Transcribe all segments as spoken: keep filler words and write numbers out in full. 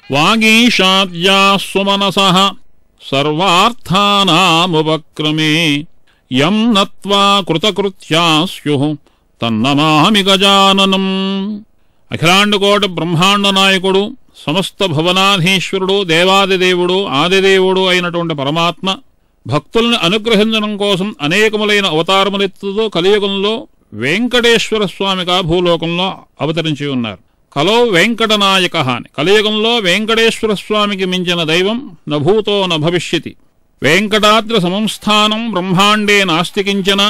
వాగీషాద్యా సుమనసః సర్వార్థానాముపక్రమే యం నత్వా కృతకృత్యా స్యుః తన్నమామి గజాననం. అఖిలాండకోట బ్రహ్మాండ నాయకుడు, సమస్త భువనాధీశ్వరుడు, దేవాదిదేవుడు, ఆదిదేవుడు అయినటువంటి పరమాత్మ భక్తుల్ని అనుగ్రహించడం కోసం అనేకములైన అవతారములెత్తుతో కలియుగంలో వెంకటేశ్వర స్వామిగా భూలోకంలో అవతరించి ఉన్నారు. కలో వెంకటనాయక అని. కలియుగంలో వెంకటేశ్వర స్వామికి మించిన దైవం నభూతో న భవిష్యతి. వెంకటాద్రి సమంస్థానం బ్రహ్మాండే నాస్తి కించన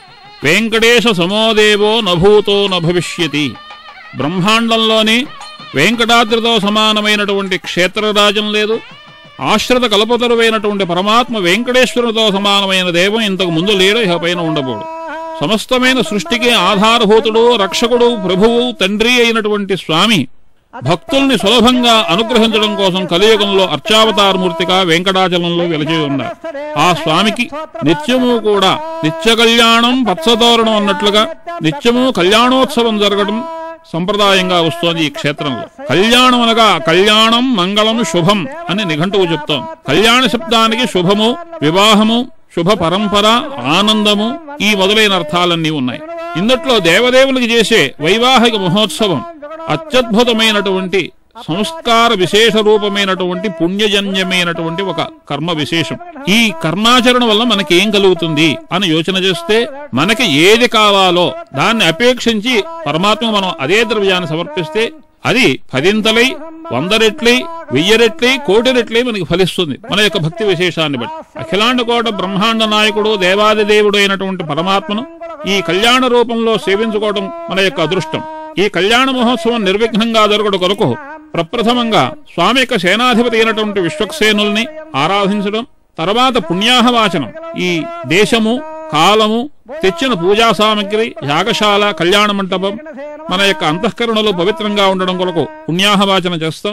వెంకటేశ సమోదేవో నభూతో న భవిష్యతి. బ్రహ్మాండంలోని వెంకటాద్రితో సమానమైనటువంటి క్షేత్రరాజం లేదు. ఆశ్రిత కల్పతరువైనటువంటి పరమాత్మ వెంకటేశ్వరునితో సమానమైన దైవం ఇంతకు ముందు లేడు, ఇక పైన ఉండబోడు. సమస్తమైన సృష్టికి ఆధారభూతుడు, రక్షకుడు, ప్రభువు, తండ్రి అయినటువంటి స్వామి భక్తుల్ని సులభంగా అనుగ్రహించడం కోసం కలియుగంలో అర్చావతారమూర్తిగా వెంకటాచలంలో వెలిచి ఉన్నారు. ఆ స్వామికి నిత్యము కూడా నిత్య కళ్యాణం పచ్చతోరణం అన్నట్లుగా నిత్యము కళ్యాణోత్సవం జరగడం సంప్రదాయంగా వస్తోంది ఈ క్షేత్రంలో. కళ్యాణం అనగా కళ్యాణం, మంగళం, శుభం అని నిఘంటువు చెప్తోంది. కళ్యాణ శబ్దానికి శుభము, వివాహము, శుభ పరంపర, ఆనందము ఈ మొదలైన అర్థాలన్నీ ఉన్నాయి. ఇందుట్లో దేవదేవులకి చేసే వైవాహిక మహోత్సవం అత్యద్భుతమైనటువంటి సంస్కార విశేష రూపమైనటువంటి పుణ్యజన్యమైనటువంటి ఒక కర్మ విశేషం. ఈ కర్మాచరణ వల్ల మనకి ఏం కలుగుతుంది అని యోచన చేస్తే మనకి ఏది కావాలో దాన్ని అపేక్షించి పరమాత్మ మనం అదే ద్రవ్యాన్ని సమర్పిస్తే అది పదింతలై, వంద రెట్లై, వెయ్యి రెట్లై, కోటి రెట్లై మనకి ఫలిస్తుంది మన యొక్క భక్తి విశేషాన్ని బట్టి. అఖిలాండకోట బ్రహ్మాండ నాయకుడు, దేవాదిదేవుడు అయినటువంటి పరమాత్మను ఈ కళ్యాణ రూపంలో సేవించుకోవడం మన యొక్క అదృష్టం. ఈ కళ్యాణ మహోత్సవం నిర్విఘ్నంగా జరగడం కొరకు ప్రప్రథమంగా స్వామి యొక్క సేనాధిపతి అయినటువంటి విశ్వక్సేనుల్ని ఆరాధించడం, తర్వాత పుణ్యాహవాచనం, ఈ దేశము, కాలము, తెచ్చిన పూజా సామగ్రి, యాగశాల, కళ్యాణ మంటపం మన యొక్క అంతఃకరణలో పవిత్రంగా ఉండడం కొరకు పుణ్యాహవాచన చేస్తాం.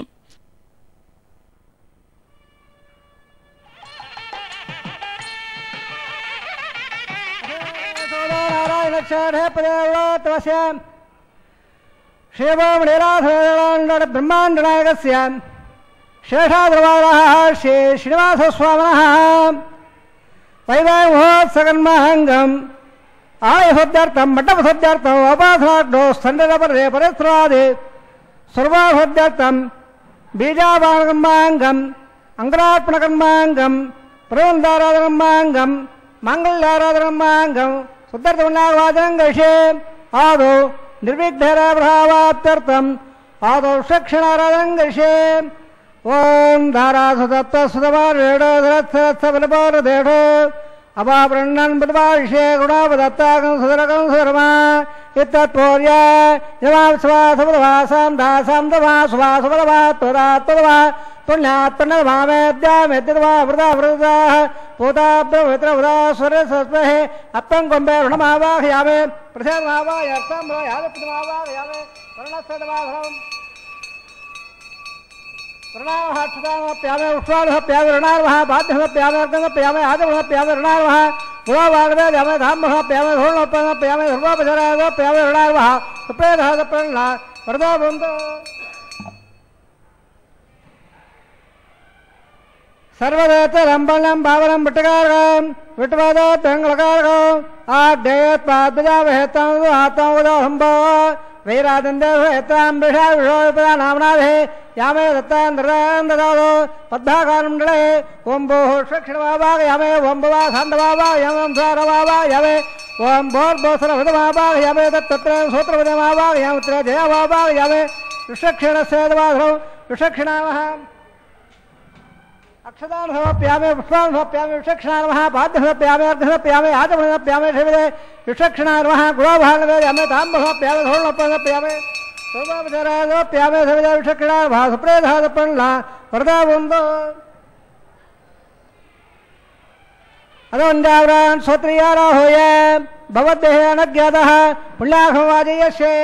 బ్రహ్మాండ నాయకస్య శేషాద్రవారః శ్రీ శ్రీనివాస స్వామినః వైవాహిక మహోత్సవకర్మాంగం ఆయుధోద్యార్థం మండపసోద్యార్థం ఉపాసనాగ్నో స్థండపరే పరిస్రాది సర్వాసోద్యార్థం బీజాపానకర్మాంగం అంకురార్పణకర్మాంగం ప్రబంధారాధకర్మాంగం మాంగళ్యారాధకర్మాంగం శుద్ధార్థవాచనం గృహే ఆదో నిర్విఘ్నరాభావాప్త్యర్థం ఆదో శక్షణారాధనం గృహే. ఓం ధారాసుదత్తసుతమారేడో అపాప్రణన్ ప్రతిభాషే గుణాపదత్తాకం సుదరకం సుధర్మా ఇత్తత్పూర్య యమాస్వాసముదవాసాం దాసాం దవా సువాసుమదవా త్వరాత్వదవా పుణ్యాత్పన్నమామేద్యామెద్యదవా వృదా వృదా పూతాబ్రమిత్రవృదా స్వరసస్మహే అత్తం కొంబే రుణమావాహయామే ప్రసేదమావాహయార్థం యాదప్రతిమావాహయామే వర్ణస్థదమాభరం ప్రణామహాక్షతామప్యామే ఉష్వాదహప్యామే రుణార్వహ బాధ్యమప్యామే అర్గమప్యామే ఆదమహప్యామే రుణార్వహ పురోవాగవేద్యామే ధామ్మహప్యామే ధూర్ణోపమప్యామే ధర్మోపచరాదప్యామే రుణార్వహ సుప్రేదహదప్రణ వరదో బృందో. సర్వదేత రంబళం భావనం విట్టకారకం విట్టవాద తెంగళకారకం ఆడ్డేత్పాద్భుజావహేత్తం ఆత్తం ఉదోహంభో వైరాదందేతాం వృషా విషోపదా నామనాథే యామే దత్తాంధ్రదాం దదాదో పద్భాకారం నడే ఓం భోః క్షక్షణమావాగయామే ఓం భవా సాంధవావాగయామం సారవావాగయామే ఓం భోర్భోసరభృతమావాగయామే తత్ర సూత్రపదమావాగయాముత్ర జయవావాగయామే విషక్షణస్యేదవాధరం విషక్షణామః అక్షదాన్ సమర్ప్యామే పుష్పాన్ సమర్ప్యామే విషక్షణానమః పాద్యం సమర్ప్యామే అర్ఘ్యం సమర్ప్యామే ఆచమనం సమర్ప్యామే శివదే విషక్షణానమః గుణోభానవేద్యామే తాంబూలం సమర్ప్యామే ధూళోపమం సమర్ప్యామే సోమాపచారాదోప్యామే శివదే విషక్షణానమః సుప్రేదహదప్రణ వరదా బృందో. అదోంజావరాన్ శ్రోత్రియారాహోయ భవద్దేహే అనజ్ఞాతః పుణ్యాహవాజయస్యే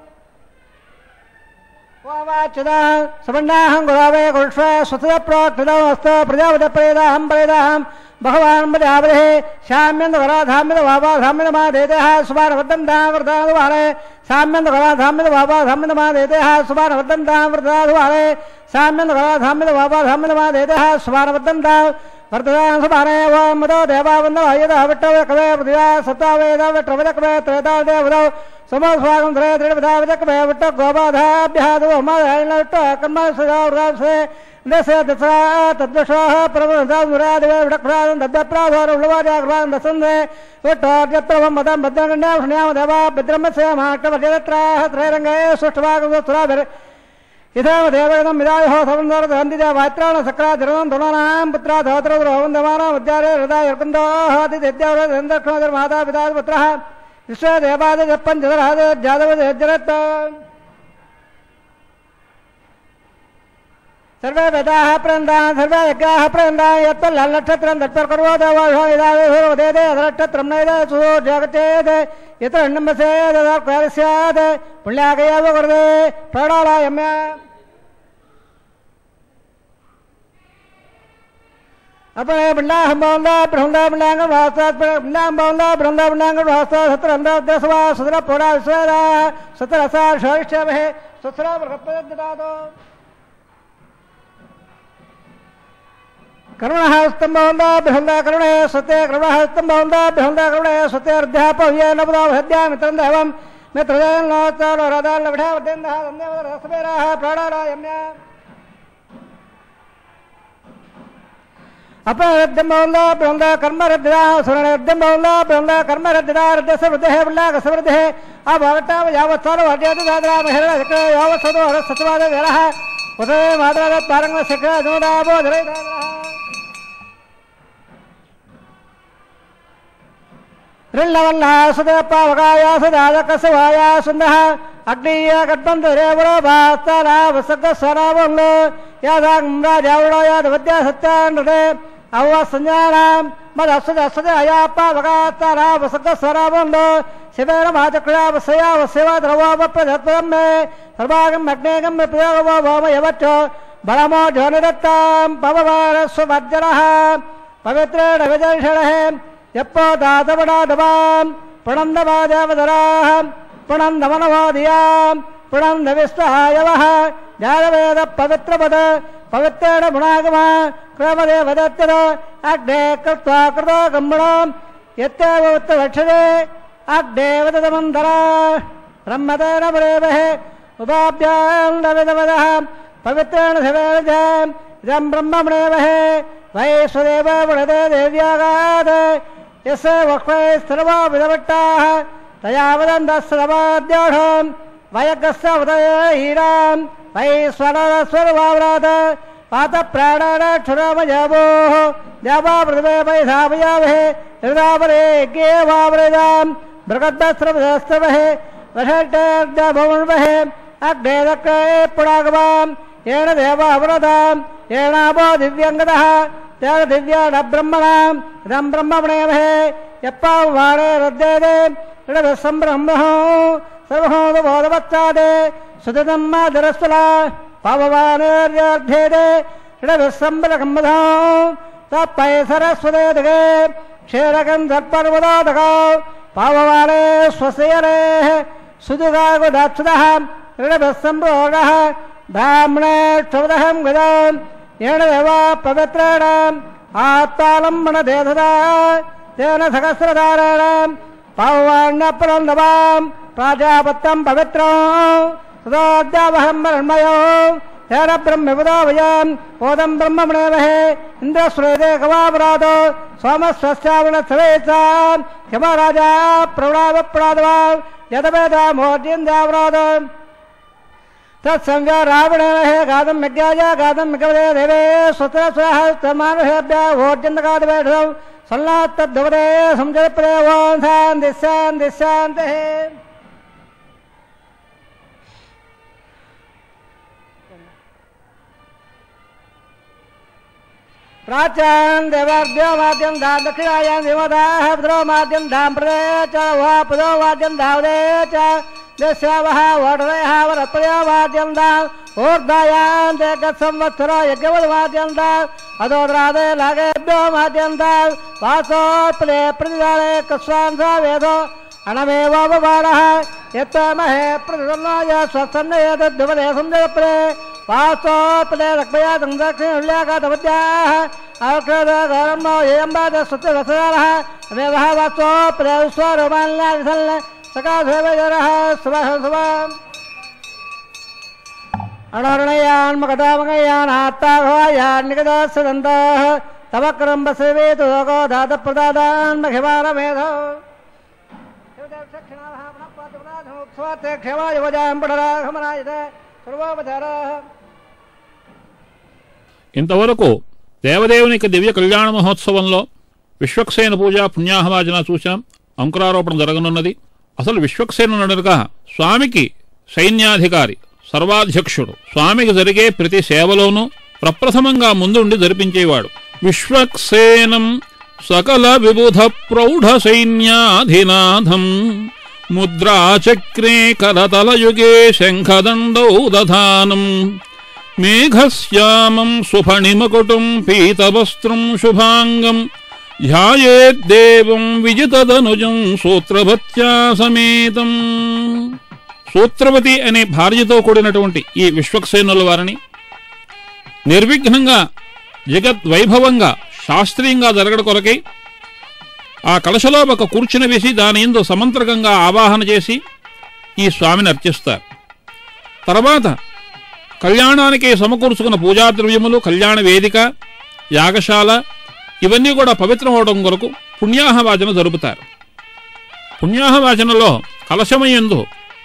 వాచదా సవర్ణాహం గురావే గురుష్వ స్వతః ప్రోక్తదమస్త ప్రజాపతి ప్రేదాహం ప్రేదాహం भगवान् मजावहे श्याम्यंद घरा धाम्यद बाबा धाम्यद मा देते हैं सुबान वर्धन दाम वर्धन वाले श्याम्यंद घरा धाम्यद बाबा धाम्यद मा देते हैं सुबान वर्धन दाम वर्धन वाले श्याम्यंद घरा धाम्यद बाबा धाम्यद मा देते हैं सुबान वर्धन दाम वर्धन सुबाने व मदो देवा वंद आयद हवट्टव कवे पृथ्वी सत्ता वेद वट्टव कवे त्रेता देवदो समो स्वागम त्रे त्रे विदा वजक कवे वट्ट गोबाधाभ्याद व मायन वट्ट कर्म सदा से दशे दशा तद्दशः प्रवृत्ता मुरादेव वडक्रादं दद्दप्राधोर उल्लवाजाग्रादं दसंदे वट्टोर्यत्रवं मदं भद्रगण्या भ्रण्याम देवा भद्रमस्य महाट्टवर्यत्राः त्रैरङ्गे सुष्ठवागुसुराभिर इदाव देवगदं मिदायः सवन्दरदन्दिजा वात्राण सक्रा धरणं धुनानां पुत्रा धोत्रद्रोवन्दमानां उद्यारे हृदय यर्कन्दोः अतिदेद्यावरदन्दक्षणोदर माता पिता पुत्रः विश्व देवादि जप्पं जदरहाद जादव जरत् सर्वे वेदाः प्रन्दान् सर्वे यज्ञाः प्रन्दान् यत्तल्लक्षत्रं तत्पर्कर्वो देवाशो यदावेदे अधनक्षत्रं नैदे सुदो जगचेत् यत्र अण्णमसे ददार्क्वारि स्यात् पुण्याकयेव वरदे प्राणायाम्य अपने पिण्डाः बौन्दा बृहन्दा पिण्डाङ्गं वास्तात् पिण्डां बौन्दा बृहन्दा पिण्डाङ्गं वास्तात् सत्र अन्धद्रसवा सुदर पोडा विश्वेदा सत्र रसा शोरिष्ठमहे सुस्रा बृहत्पददातो करुणः स्तंभवन्दा बृहन्दा करुणे सत्ये करुणः स्तंभवन्दा बृहन्दा करुणे सत्ये अध्यापव्ये नवदा भद्या मित्रं देवं मित्रदेन नोत्तरो रदान लभा वदेन्दः वन्देव रसवेराः प्राणायाम्य अपरद्यम्भवन्दा बृहन्दा कर्मरद्धा सुरणद्यम्भवन्दा बृहन्दा कर्मरद्धा रद्यस्य वृद्धेः वृल्लाकसवृद्धेः अभवट्टाव यावत्सारो हर्यतु दाद्रा महिला शक्र यावत्सदो हरसत्वाद वेरः उदय माद्राद पारंग शक्र जोदावो धरे ऋल्लवल्लः सुदेपावकाया सुदादकसवाया सुन्दः अग्नीय कट्पन्तरेवरो भास्तारा वसगस्वरावल्लो यादाग्राजावळो यादवद्या सत्यानृते अव्व संज्ञानां मदस्सदस्सदे अयापावकास्तारा वसगस्वरावल्लो शिवेन माचक्रिया वसया वसेवा द्रवोपप्रधत्वं मे सर्वागं अग्नेगं प्रयोगवो भौमयवच्च बलमो ज्योनिदत्तां पववारस्ववर्जनः पवित्रेण विजर्षणः यप्पो दातवडादवां प्रणन्दवाजावधराः प्रणन्दमनवादियां प्रणन्दविस्वहायवः जातवेद पवित्रपद पवित्रेण गुणागमा क्रमदेवदत्तर अग्ने कृत्वा कृतो गम्मणं यत्तेव उत्तरक्षते अग्नेवदमन्दरा ब्रह्मतेन परेवहे उपाभ्यां लविदवदः पवित्रेण शिवेन च इदं ब्रह्मणेवहे वैश्वदेव वृहदे देव्यागात् यस्य वक्ष्वे सर्वा विदवट्टाः तया वदन्तस्रवाद्योढं वयगस्य उदय हीरां वैश्वरस्वरवाव्रात पातप्राणाक्षुरमजभोः देवा पृथिवे वैधावयावहे हृदावरे ज्ञेवावृदां बृहद्स्रवस्त्रवहे वषट्टर्जभवन्वहे अग्ने दक्रे पुणागवां येन देवावृतां येनापो दिव्यङ्गतः तेन दिव्याण ब्रह्मणाम् इदं ब्रह्मणेमहे यप्पावाणे रद्यते ऋडभस्सम्ब्रह्मः सर्वहोदबोधवत्सादे सुदतं मादरस्वला पाववानेर्यर्थेते ऋडभस्सम्ब्रह्मधो तत्पै सरस्वतेदगे क्षीरकं तत्पर्वतोदगो पाववाणे स्वसेयरेः सुदुगागुदात्सुदः ऋडभस्सम्ब्रोगः ब्राह्मणे क्षुदहं गदाम् येन देवा पवित्रेण आत्तालम्बनदेधदा तेन सहस्रधारेण पाववाण्यपरन्दवां प्राजापत्यं पवित्रं सदाद्यावहं मृण्मयो तेन ब्रह्मविदोवयं ओदं ब्रह्मणेमहे इन्द्रश्रेदे गवापराधो सोमस्वस्यावनस्वेत्सा क्षमराजा प्रवणावप्रादवा यदवेदामोद्यन्द्यावराधो तत्संज्ञा रावणेमहे गादं यज्ञाय गादं मिगवदे देवे स्वतस्वहस्तमानुषेभ्य भोज्यन्तगादवेढौ सल्लात्तद्भवदे संजयप्रे ओं शां दिशां दिशान्तः प्राच्यां देवाभ्यो वाद्यं धा दक्षिणायां देवताः भद्रो वाद्यं धां प्रदे च वापदो वाद्यं धावदे च देश्यावः वोढरयः वरत्रयो वाद्यन्ताम् ऊर्ध्वयान्ते गत्संवत्सरो यज्ञवद्वाद्यन्ताम् अदोद्रादे लागेभ्यो वाद्यन्ताम् वासोत्पले प्रतिदाने कस्वांसा वेदो अणमेवोपबालः यत्तमहे प्रतिसन्नाय स्वसन्नयतद्विपदे संजयप्रे वासोत्पले रक्मया दक्षिणुल्याकातवद्याः अवक्षरगरं नो येयम्बाद सत्यवत्सरः अमेवः वासोत्पले स्वरोमान्यादिसल् सकाशेवजरः सुवः सुवम् अणोरणयान् मकटामकयान् आत्ताभवायान् निकटास्सदन्तः तवक्रं बसवेतु लोको धातप्रदादान् मघिमारमेधो ఇంతవరకు దేవదేవునికి దివ్య కళ్యాణ మహోత్సవంలో విశ్వక్సేన పూజ పుణ్యాహవాచన చూశాం. అంకురారోపణ జరగనున్నది. అసలు విశ్వక్సేనుడనగా స్వామికి సైన్యాధికారి, సర్వాధ్యక్షుడు. స్వామికి జరిగే ప్రతి సేవలోనూ ప్రప్రథమంగా ముందుండి జరిపించేవాడు. విశ్వక్సేనం సకల విబుధ ప్రౌఢ సైన్యాధినాథం ముద్రాచక్రే కరతలయుగే శంఖదండౌ దధానం మేఘశ్యామం సుఫణిమకుటం పీతవస్త్రం శుభాంగం ధ్యాయేద్దేవం విజితదనుజం సూత్రభత్యా సమేతం. సూత్రవతి అనే భార్యతో కూడినటువంటి ఈ విశ్వక్సేనుల వారిని నిర్విఘ్నంగా జగద్వైభవంగా శాస్త్రీయంగా జరగడ కొరకై ఆ కలశలో ఒక కూర్చుని వేసి దాని యందు సమంత్రకంగా ఆవాహన చేసి ఈ స్వామిని అర్చిస్తారు. తర్వాత కళ్యాణానికి సమకూర్చుకున్న పూజాద్రవ్యములు, కళ్యాణ వేదిక, యాగశాల ఇవన్నీ కూడా పవిత్రమవడం కొరకు పుణ్యాహవాచన జరుపుతారు. పుణ్యాహవాచనలో కలశమయందు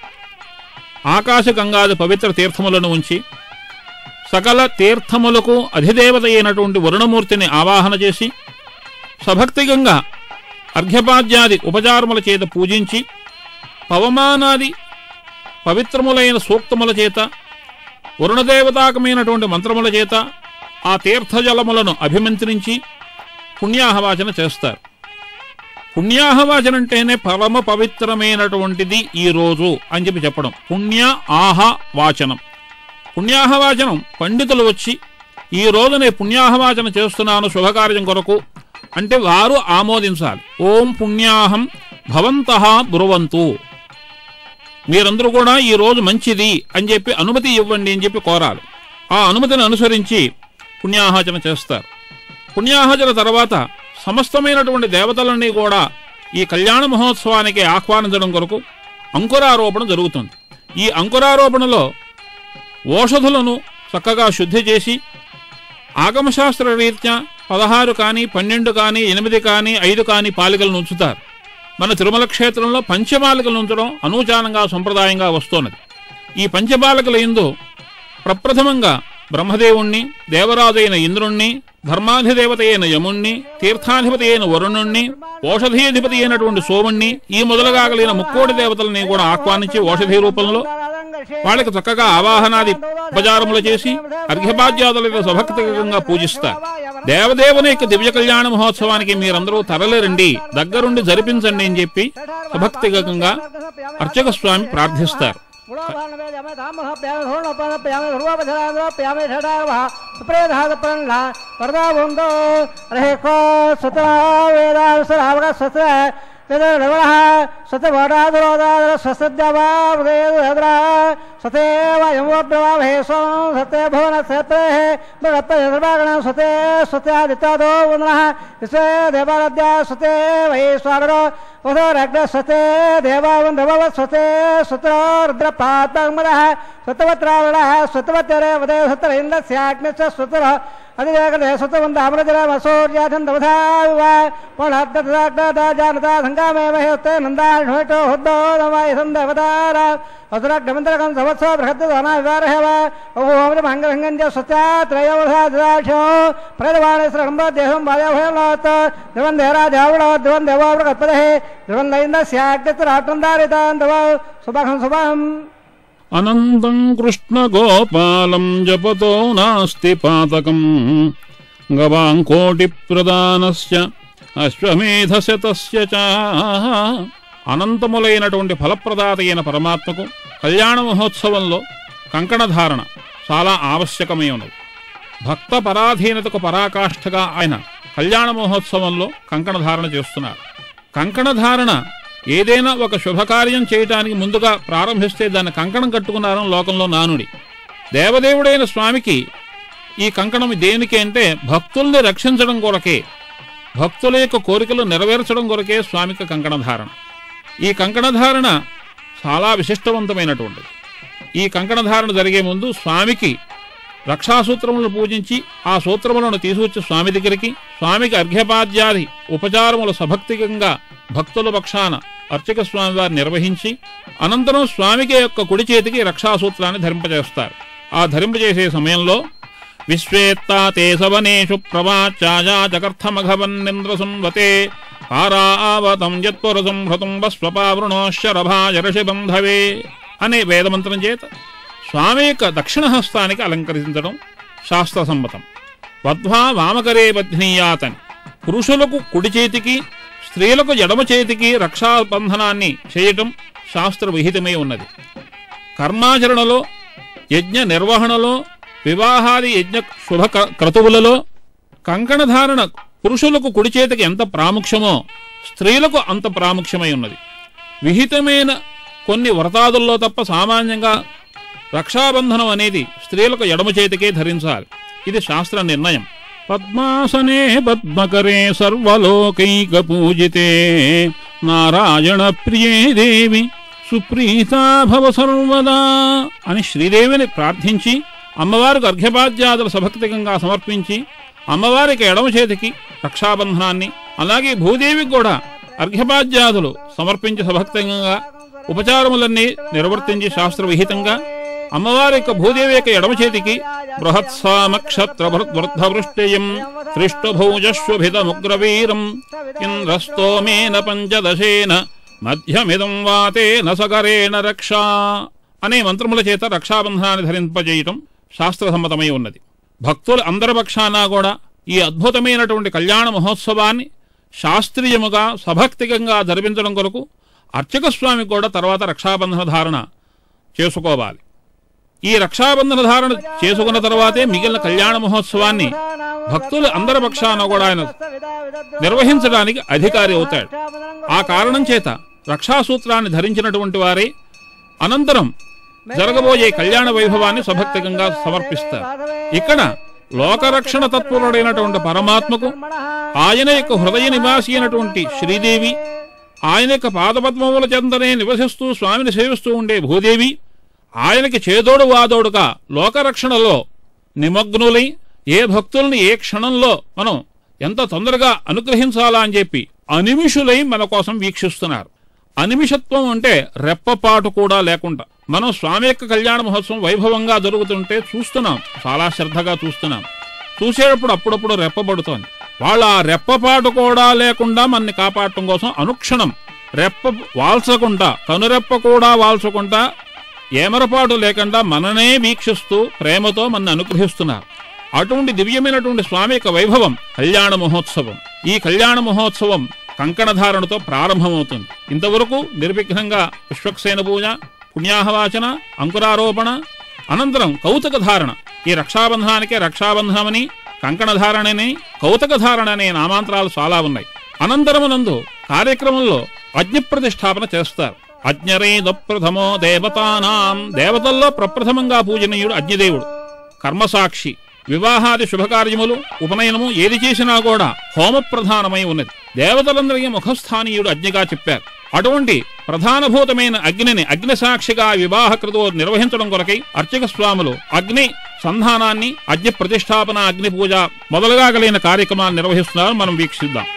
ఆకాశ గంగాది పవిత్ర తీర్థములను ఉంచి సకల తీర్థములకు అధిదేవత అయినటువంటి వరుణమూర్తిని ఆవాహన చేసి సభక్తిగంగా అర్ఘ్యపాద్యాది ఉపచారముల చేత పూజించి పవమానాది పవిత్రములైన సూక్తముల చేత వరుణదేవతాకమైనటువంటి మంత్రముల చేత ఆ తీర్థజలములను అభిమంత్రించి పుణ్యాహవాచన చేస్తారు. పుణ్యాహవాచన అంటేనే పరమ పవిత్రమైనటువంటిది ఈ రోజు అని చెప్పి చెప్పడం. పుణ్య ఆహ వాచనం. పుణ్యాహవాచనం పండితులు వచ్చి ఈ రోజునే పుణ్యాహవాచన చేస్తున్నాను శుభకార్యం కొరకు అంటే వారు ఆమోదించాలి. ఓం పుణ్యాహం భవంతః బ్రువంతు, మీరందరూ కూడా ఈ రోజు మంచిది అని చెప్పి అనుమతి ఇవ్వండి అని చెప్పి కోరాలి. ఆ అనుమతిని అనుసరించి పుణ్యాహవచన చేస్తారు. పుణ్యాహవచన తర్వాత సమస్తమైనటువంటి దేవతలన్నీ కూడా ఈ కళ్యాణ మహోత్సవానికి ఆహ్వానించడం కొరకు అంకురారోపణ జరుగుతుంది. ఈ అంకురారోపణలో ఓషధులను చక్కగా శుద్ధి చేసి ఆగమశాస్త్ర రీత్యా పదహారు కానీ పన్నెండు కానీ ఎనిమిది కానీ ఐదు కానీ పాలికలను ఉంచుతారు. మన తిరుమల క్షేత్రంలో పంచమాలికలను ఉంచడం అనూచానంగా సంప్రదాయంగా వస్తున్నది. ఈ పంచబాలికల యందు ప్రప్రథమంగా బ్రహ్మదేవుణ్ణి, దేవరాజు అయిన ఇంద్రుణ్ణి, ధర్మాధిదేవత అయిన యముణ్ణి, తీర్థాధిపతి అయిన వరుణుణ్ణి, ఓషధీధిపతి అయినటువంటి సోముణ్ణి, ఈ మొదలుగా కలిగిన ముక్కోటి దేవతలని కూడా ఆహ్వానించి ఓషధీ రూపంలో వాళ్ళకి చక్కగా ఆవాహనాది ఉపచారములు చేసి అర్ఘ్యపాద్యాదులతో సభక్తికంగా పూజిస్తారు. దేవదేవుని యొక్క దివ్య కళ్యాణ మహోత్సవానికి మీరందరూ తరలిరండి, దగ్గరుండి జరిపించండి అని చెప్పి సభక్తికంగా అర్చక స్వామి ప్రార్థిస్తారు. సత్యవడాదురోదాదర స్వసద్యవాదేంద్ర సతేవ యమోబ్రవామహే స్వం సతే భువన సతే భగత్పగణ సతే సత్యాదిత్యాదో వందనః విశ్వే దేవారాధ్య సతే వైశ్వరో వధోరగ్న సతే దేవావందవ సతే సత్రో రుద్రపాత్మదః సతవత్రావణ సతవత్యరే వదే సత్ర ఇంద్రస్యాగ్నిశ్చ సత్ర అధివేగదే సతవంద అమరజర వసూర్యాధందవధావ పణార్ధదాగ్నదా సంగామే మహేస్తే నందాఢోటో హుద్దో నమాయ సందేవతార అసురగ్నమంతరకం సవత్సవ బృహద్దనా వివారహవ ఓం మంగళంగం చ సత్యాత్రయోధాక్షో ప్రదవాణే శ్రగంబ దేహం బాలభయలాత దివం దేరాజావళ దివం దేవావృగత్పదే దివం లైందస్యాగ్నిత్రాటందారితాంతవ శుభం శుభం. అనంతం కృష్ణ గోపాలం జపతో నాస్తి పాతకం గవాంకోటి ప్రదానస్య అశ్వమేధశతస్య చ అనంతములైనటువంటి ఫలప్రదాత అయిన పరమాత్మకు కళ్యాణ మహోత్సవంలో కంకణధారణ చాలా ఆవశ్యకమై ఉన్నది. భక్త పరాధీనతకు పరాకాష్ఠగా ఆయన కళ్యాణ మహోత్సవంలో కంకణధారణ చేస్తున్నారు. కంకణధారణ ఏదైనా ఒక శుభకార్యం చేయటానికి ముందుగా ప్రారంభిస్తే దాన్ని కంకణం కట్టుకున్నారని లోకంలో నానుడి. దేవదేవుడైన స్వామికి ఈ కంకణం దేనికి అంటే భక్తుల్ని రక్షించడం కొరకే, భక్తుల యొక్క కోరికలు నెరవేర్చడం కొరకే స్వామికి కంకణధారణ. ఈ కంకణధారణ చాలా విశిష్టవంతమైనటువంటిది. ఈ కంకణధారణ జరిగే ముందు స్వామికి రక్షాసూత్రములను పూజించి ఆ సూత్రములను తీసుకొచ్చి స్వామి దగ్గరికి స్వామికి అర్ఘ్యపాద్యాది ఉపచారములు సభక్తికంగా భక్తుల పక్షాన అర్చక స్వామి వారు నిర్వహించి అనంతరం స్వామికి యొక్క కుడి చేతికి రక్షాసూత్రాన్ని ధరింపజేస్తారు. ఆ ధరింపజేసే సమయంలో విశ్వేత్తా తే సవనేషు ప్రవాచాయా జగర్థమఘవన్నింద్రసున్వతే పారావతం యత్పురసం హృతం వస్వపావృణోశరభాజర్షిబంధవే అనే వేదమంత్రం చేత స్వామి యొక్క దక్షిణ హస్తానికి అలంకరించడం శాస్త్రసమ్మతం. వధ్వా వామకరే బధ్నీయాతని పురుషులకు కుడి చేతికి స్త్రీలకు ఎడమ చేతికి రక్షాబంధనాన్ని చేయటం శాస్త్ర విహితమై ఉన్నది. కర్మాచరణలో యజ్ఞ నిర్వహణలో వివాహాది యజ్ఞ శుభ క్రతువులలో కంకణధారణ పురుషులకు కుడి చేతికి ఎంత ప్రాముఖ్యమో స్త్రీలకు అంత ప్రాముఖ్యమై ఉన్నది. విహితమైన కొన్ని వ్రతాదుల్లో తప్ప సామాన్యంగా రక్షాబంధనం అనేది స్త్రీలకు ఎడమ చేతికే ధరించాలి. ఇది శాస్త్ర నిర్ణయం. పద్మాసనే పద్మకరే సర్వలోకైక పూజితే నారాయణ ప్రియే దేవి సుప్రీతా భవ సర్వదా అని శ్రీదేవిని ప్రార్థించి అమ్మవారికి అర్ఘ్యపాద్యాదులు సభక్తికంగా సమర్పించి అమ్మవారికి ఎడమ చేతికి రక్షాబంధనాన్ని అలాగే భూదేవికి కూడా అర్ఘ్యపాద్యాదులు సమర్పించి సభక్తికంగా ఉపచారములన్నీ నిర్వర్తించి శాస్త్ర విహితంగా అమ్మవారి యొక్క భూదేవి యొక్క ఎడమ చేతికి బృహత్సామక్షత్ర వృద్ధవృష్టయం సృష్టభూజస్వభితముగ్రవీరం ఇంద్రస్తోమేన పంచదశేన మధ్యమిదం వాతేన సకరేణ రక్షా అనే మంత్రముల చేత రక్షాబంధనాన్ని ధరింపజేయటం శాస్త్రసమ్మతమై ఉన్నది. భక్తులు అందరి పక్షాన కూడా ఈ అద్భుతమైనటువంటి కళ్యాణ మహోత్సవాన్ని శాస్త్రీయముగా సభక్తికంగా జరిపించడం కొరకు అర్చక స్వామికి కూడా తర్వాత రక్షాబంధన ధారణ చేసుకోవాలి. ఈ రక్షాబంధన ధారణ చేసుకున్న తర్వాతే మిగిలిన కళ్యాణ మహోత్సవాన్ని భక్తులు అందరి పక్షాన కూడా ఆయన నిర్వహించడానికి అధికారి అవుతాడు. ఆ కారణం చేత రక్షాసూత్రాన్ని ధరించినటువంటి వారే అనంతరం జరగబోయే కళ్యాణ వైభవాన్ని సభక్తికంగా సమర్పిస్తారు. ఇక్కడ లోకరక్షణ తత్పరుడైనటువంటి పరమాత్మకు ఆయన యొక్క హృదయ నివాసి అయినటువంటి శ్రీదేవి, ఆయన యొక్క పాదపద్మముల చెంతనే నివసిస్తూ స్వామిని సేవిస్తూ ఉండే భూదేవి, ఆయనకి చేదోడు వాదోడుగా లోకరక్షణలో నిమగ్నులై ఏ భక్తుల్ని ఏ క్షణంలో మనం ఎంత తొందరగా అనుగ్రహించాలా అని చెప్పి అనిమిషులై మన కోసం వీక్షిస్తున్నారు. అనిమిషత్వం అంటే రెప్పపాటు కూడా లేకుండా మనం స్వామి యొక్క కళ్యాణ మహోత్సవం వైభవంగా జరుగుతుంటే చూస్తున్నాం, చాలా శ్రద్ధగా చూస్తున్నాం. చూసేటప్పుడు అప్పుడప్పుడు రెప్పబడుతోంది. వాళ్ళ ఆ రెప్పపాటు కూడా లేకుండా మనని కాపాడటం కోసం అనుక్షణం రెప్ప వాల్చకుండా కనురెప్ప కూడా వాల్చకుండా ఏమరపాటు లేకుండా మననే వీక్షిస్తూ ప్రేమతో మన అనుగ్రహిస్తున్నారు. అటువంటి దివ్యమైనటువంటి స్వామి యొక్క వైభవం కళ్యాణ మహోత్సవం. ఈ కళ్యాణ మహోత్సవం కంకణధారణతో ప్రారంభమవుతుంది. ఇంతవరకు నిర్విఘ్నంగా పుష్పక్సేన పూజ, పుణ్యాహవాచన, అంకురారోపణ, అనంతరం కౌతుక ధారణ. ఈ రక్షాబంధనానికే రక్షాబంధనమని, కంకణధారణని, కౌతుక ధారణ అనే నామాంతరాలు చాలా ఉన్నాయి. అనంతరమునందు కార్యక్రమంలో అగ్ని ప్రతిష్టాపన చేస్తారు. అజ్ఞరేద ప్రథమో దేవతానాం, దేవతల్లో ప్రప్రథమంగా పూజనీయుడు అగ్నిదేవుడు. కర్మసాక్షి. వివాహాది శుభకార్యములు ఉపనయనము ఏది చేసినా కూడా హోమ ప్రధానమై ఉన్నది. దేవతలందరికీ ముఖస్థానీయుడు అగ్నిగా చెప్పారు. అటువంటి ప్రధానభూతమైన అగ్నిని అగ్నిసాక్షిగా వివాహ క్రతువు నిర్వహించడం కొరకై అర్చక స్వాములు అగ్ని సంధానాన్ని, అగ్ని ప్రతిష్టాపన, అగ్ని పూజ మొదలుగా కలిగిన కార్యక్రమాలు నిర్వహిస్తున్నారు. మనం వీక్షిద్దాం.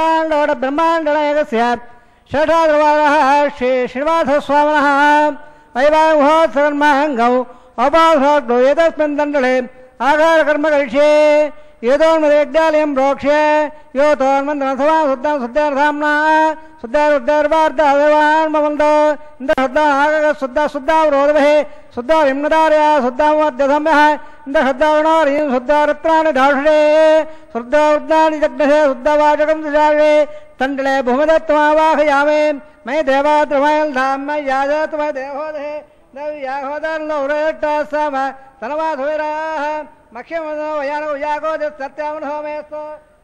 ब्रह्मांड श्री श्रीनिवास स्वामिनः वैवाहोत्सर्माङ्गौ अपासो एतस्मिन् दण्डले आहारकर्म करिष्ये योतोन्मदेड्डालयं प्रोक्ष्य योतोन्मन्दनसवा शुद्धं शुद्धार्थाम्ना शुद्धारुद्धार्वार्धादेवान्मवन्तो इन्द्रशुद्धा आगः शुद्धा शुद्धावरोधभिः शुद्धा विम्नदार्या शुद्धामध्यसम्यः इन्द्रशुद्धावणारीं शुद्धारत्राणि धाषणे शुद्धावृद्धानि जग्नसे शुद्धवाचकं सुशाषे तण्डले भूमिदत्तमावाहयामि मयि देवाद्रमयल्धाम याजत्वय देहोदहे देव्याहोदर्नौरेट्टासाम तनवाधुविराः मक्ष्यमनो वयानो यागो सत्यामनो मेस्तो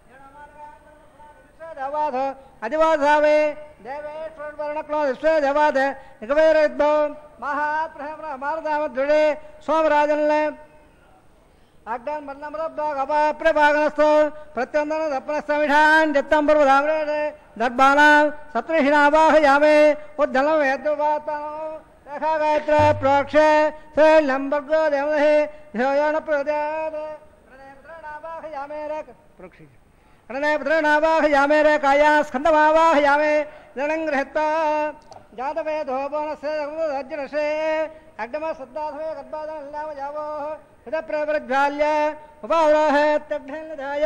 देवाध अधिवाधावे देवेश्वर वर्णक्लो विश्व देवाध निकवेरद्भो महाप्रहम्र मारदामध्वरे सोमराजन्ले अग्गान मन्नमरब्बाग अपाप्रभागनस्तो प्रत्यन्दन दप्पनस्तमिषान् जत्तं पर्वधामरे दर्बाणां सप्तऋषिणावाहयामे उद्धलं वेदवातानो रेखा गायत्र प्रोक्ष श्रीलम्बर्गो देवदहे ध्योयन प्रद्याद प्रणयपुत्रनावाहयामे रेक प्रोक्षि प्रणयपुत्रनावाहयामे रेकाया स्कन्दमावाहयामे जनं गृहीत्वा जातवेदो बोनस्य रज्जनसे अग्नम सद्दाधवे गर्भादं नाम जावो हृदप्रप्रज्वाल्य उपावराहे तग्धेनदाय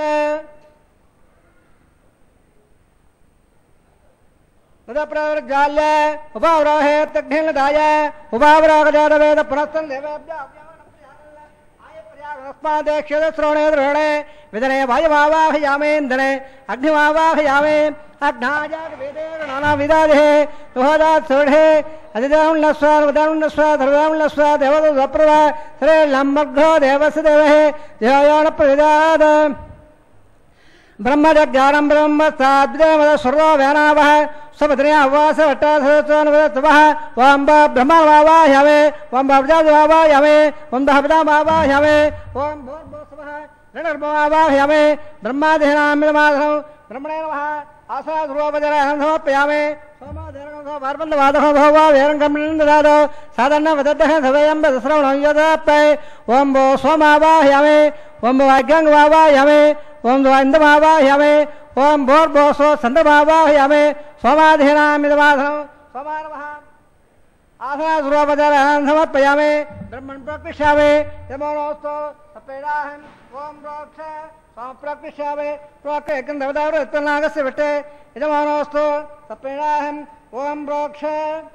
हृदप्रप्रज्वाल्य उपावराहे तग्धेनदाय उपावरागजातवेद पुनस्तन् देवेभ्यः आयप्रयागस्मादेक्ष्यते श्रवणे द्रोणे विदने वायुमावाहयामेन्दने अग्निमावाहयामे अग्नाजागवेदे नानाविदादेः तुहदात् सुरढे अधिदामुन्नस्वाद उदामुन्नस्वाद धर्वामुन्नस्वाद देवदप्रदा श्री लम्बर्घो देवस्य देवः ध्यायानप्रविदाद ब्रह्मज्ञानं ब्रह्म साद्वेमद सर्वो व्यानावः स्वपत्न्या अवास वट्टासहस्रवः वाम्ब ब्रह्मवावाह्यामे वाम्ब प्रजावावाह्यामे वन्दः पितामावाह्यामे ओं भूर्भुवः ऋणर्भवावाह्यामे ब्रह्मादेहनामिदमाधनं ब्रह्मणे नमः आसाध्रुवोपचराहं समर्पयामे सोमादेरं पार्वन्दवादः भवा वेरङ्गं ददातु साधन्न वदतः सवयं श्रवणं यदाप्तये ओं भो सोमावाह्यामे ओं भो वाग्यङ्गवावाह्यामे ओं भो इन्दमावाह्यामे ओं भोर्भोसो सन्दमावाह्यामे सोमादेहनामिदमाधनं सोमा नमः आसनाध्रुवोपचराहं समर्पयामे ब्रह्मन् प्रकृष्यामे यमोनोऽस्तु सपेदाहम् ओं प्रोक्ष प्रकृष्यामे प्रोक्तं देवतावृत्तनागस्य विट्टे यजमानोऽस्तु सप्रेणाहम् ओं प्रोक्ष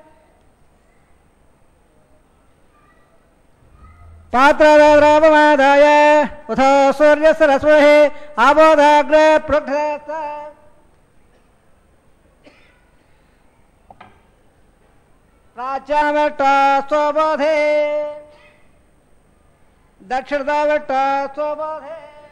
पात्रद्रवमादाय उथ सूर्यस्य रश्मेः आबोधाग्रे पृष्ठस्थ प्राच्यामट्टा स्वबोधे दक्षिणदावट्टा स्वबोधे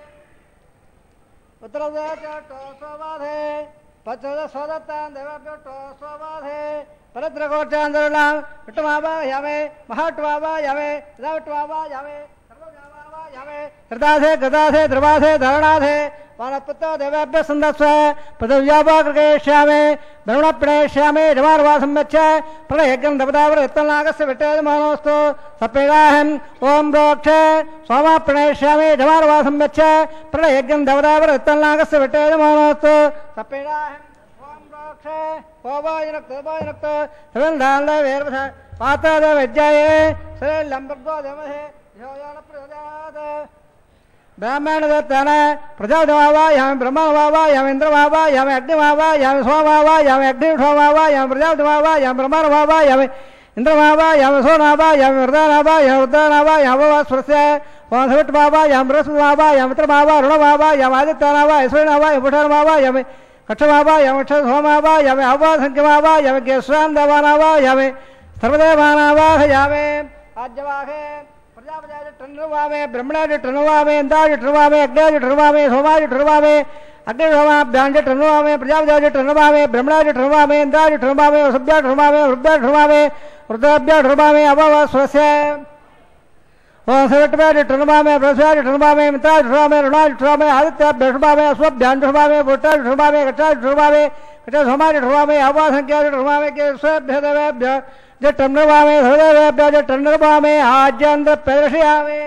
उत्तरदाचट्टो स्वबाधे पश्चिम स्वदत्तां देवभ्यो स्वबाधे परद्रकोचान्दरुणां विट्टमावाह्यामे महाट्टमावाह्यामे रविट्टमावाह्यामे सर्वव्यावाह्यामे कृताधे गदाधे ध्रुवाधे धरणाधे वानपुत्रो देवेभ्यः सन्दस्व पदव्यापाकृकेष्यामे ब्रह्मणप्रणेष्यामे यजमानवासं यच्छ प्रणयज्ञं देवतावृत्तनागस्य विट्टेयजमानोऽस्तु सप्रेणाहम् ओं प्रोक्ष सोमाप्रणेष्यामे यजमानवासं यच्छ प्रणयज्ञं देवतावृत्तनागस्य विट्टेयजमानोऽस्तु सप्रेणाहम् ओं प्रोक्ष ओवायुनक्तो ओवायुनक्तो सविन्धान्धवेर्वथ पात्रदेवविद्याये श्रीलम्बर्गो देवहे ध्योयानप्रदात् ब्राह्मणदत्तान प्रजापतिमावाह्यामि ब्रह्ममावाह्यामि इन्द्रमावाह्यामि अग्निमावाह्यामि सोममावाह्यामि अग्निशोममावाह्यामि प्रजापतिमावाह्यामि ब्रह्ममावाह्यामि इन्द्रमावाह्यामि सोममावाह्यामि वरदानावाह्यामि रुद्रानावाह्यामि अवस्वरस्य वासविट्टमावाह्यामि बृहस्पतिमावाह्यामि मित्रमावाह्यामि आदित्यानावाह्यामि सूर्यनावाह्यामि पुष्टमावाह्यामि कक्षमावाह्यामि क्षोमावाह्यामि अवसङ्ख्यमावाह्यामि केशवान् देवानावाह्यामि सर्वदेवानावाह्यामि आज्यवाहे प्रजापति टन्नुवामे ब्रह्मणादि टन्नुवामे इंद्रादि टन्नुवामे अग्निदि टन्नुवामे सोमादि टन्नुवामे अग्निशोमाभ्याञ्च टन्नुवामे प्रजापति टन्नुवामे ब्रह्मणादि टन्नुवामे इंद्रादि टन्नुवामे वसुभ्यः टन्नुवामे रुद्रः टन्नुवामे रुद्राभ्यः टन्नुवामे अवस्वस्य ओं सविट्टमादि टन्नुवामे बृहस्पतिदि टन्नुवामे मित्रादि टन्नुवामे रुणादि टन्नुवामे आदित्याभ्यः टन्नुवामे अश्वभ्यां टन्नुवामे पुष्टादि टन्नुवामे कक्षादि टन्नुवामे कक्षासोमादि टन्नुवामे अवासङ्ख्यादि टन्नुवामे केशवेभ्यः देवेभ्यः जट्टन्नवामे हृदयवेभ्यः जट्टन्नवामे आज्यन्द्र प्रदर्शयामि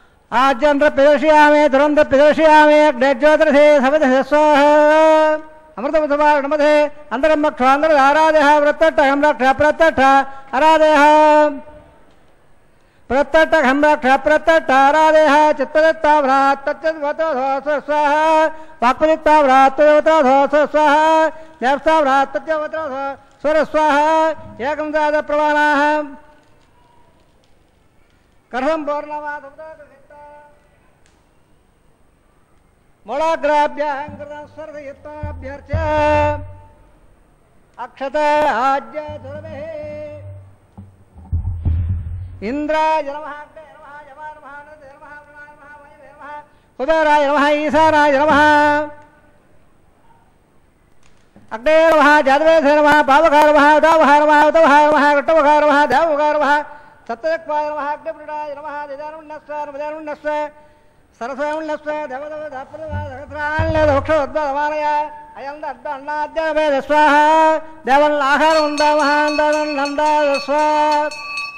आज्यन्द्र प्रदर्शयामि दुरन्त प्रदर्शयामि अग्निज्योतिषे सवितः स्वाहा अमृतमुतमा नमते अंतरमक्ष अंतर आराधय प्रत्यट्ठ हमरक्ष प्रत्यट्ठ आराधय प्रत्यट्ठ हमरक्ष प्रत्यट्ठ आराधय चित्तदत्ता भ्रात तच्चद्वतो धोस स्वाहा वाक्पदित्ता भ्रात तद्वतो धोस स्वाहा देवस्ता भ्रात तच्चद्वतो धोस स्वर स्वाहा एकं दाद प्रवाणाः कर्हं पौर्णमाधुता मोलाग्राभ्यां कृतं स्वर्धयित्वाभ्यर्च अक्षत आज्य दुर्वे इंद्राय नमः अग्ने नमः यमाय नमः नन्दे नमः वरुणाय नमः वायुवे नमः कुबेराय नमः ईशानाय नमः अग्ने नमः जातवेदे नमः पावकाय नमः उदावहाय नमः उदवहाय नमः घट्टवहाय नमः देववहाय नमः सत्यजक्वाय नमः अग्निपुरुषाय नमः दिदानुन्नस्व नमदानुन्नस्व सरस्वनुन्नस्व देवदेवदाप्रदवादघत्राण्यदोक्षोद्भवमानय अयं दद्द अन्नाद्यवेद स्वाहा देवल्लाहारवन्दमहान्दनन्दाय स्वाहा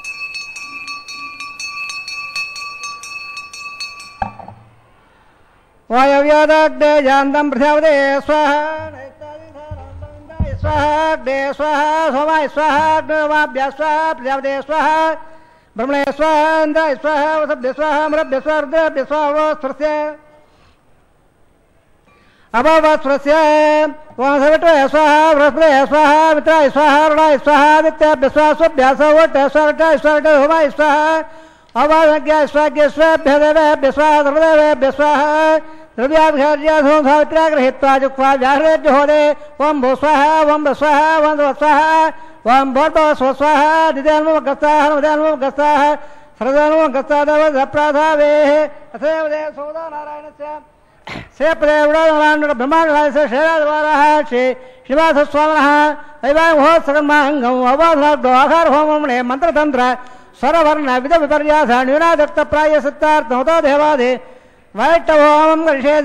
वायव्यादग्ने जानदं पृथ्वदे स्वाहा नैतादिधानन्दं स्वाहा अग्ने स्वाहा सोमाय स्वाहा अग्निर्वाभ्य स्वाहा पृथ्वदे स्वाहा ब्रह्मणे स्वाहा इन्द्राय स्वाहा वसुभ्य स्वाहा मृभ्य स्वाहा रुद्राभ्य स्वाहा वस्त्रस्य अभवस्त्रस्य वासविट्रय स्वाहा बृहस्पतये स्वाहा मित्राय स्वाहा रुणाय स्वाहा आदित्याभ्य स्वाहा स्वभ्यः सवट्य स्वाहा स्वाहा होमाय स्वाहा अवाज्ञाय स्वाज्ञ स्वाभ्य देवेभ्य स्वाहा सर्वदेवेभ्य स्वाहा द्रव्याभिर्याधूम सावित्र्या गृहीत्वा जुक्त्वा व्याहृत्य होदे ओं भू स्वाहा ओं भ स्वाहा ओं ध्व स्वाहा ओं भोर्भव स्व स्वाहा दिद्यान्मुखगस्ताः नमद्यान्मुखगस्ताः सर्वदान्मुखगस्ताः देवदप्राधावेः अथैव देव सौदा नारायणस्य सेपदेवडानां ब्रह्माण्डरायस्य शेराद्वाराः श्री श्रीवासस्वामिनः वैवाहिमहोत्सवमाङ्गम् अवाधनाग्धो आहारहोममणे मन्त्रतन्त्र स्वरवर्ण विध विपर्यास न्यूनादक्तप्रायसत्तार्थमतो देवादि वैष्णवोमं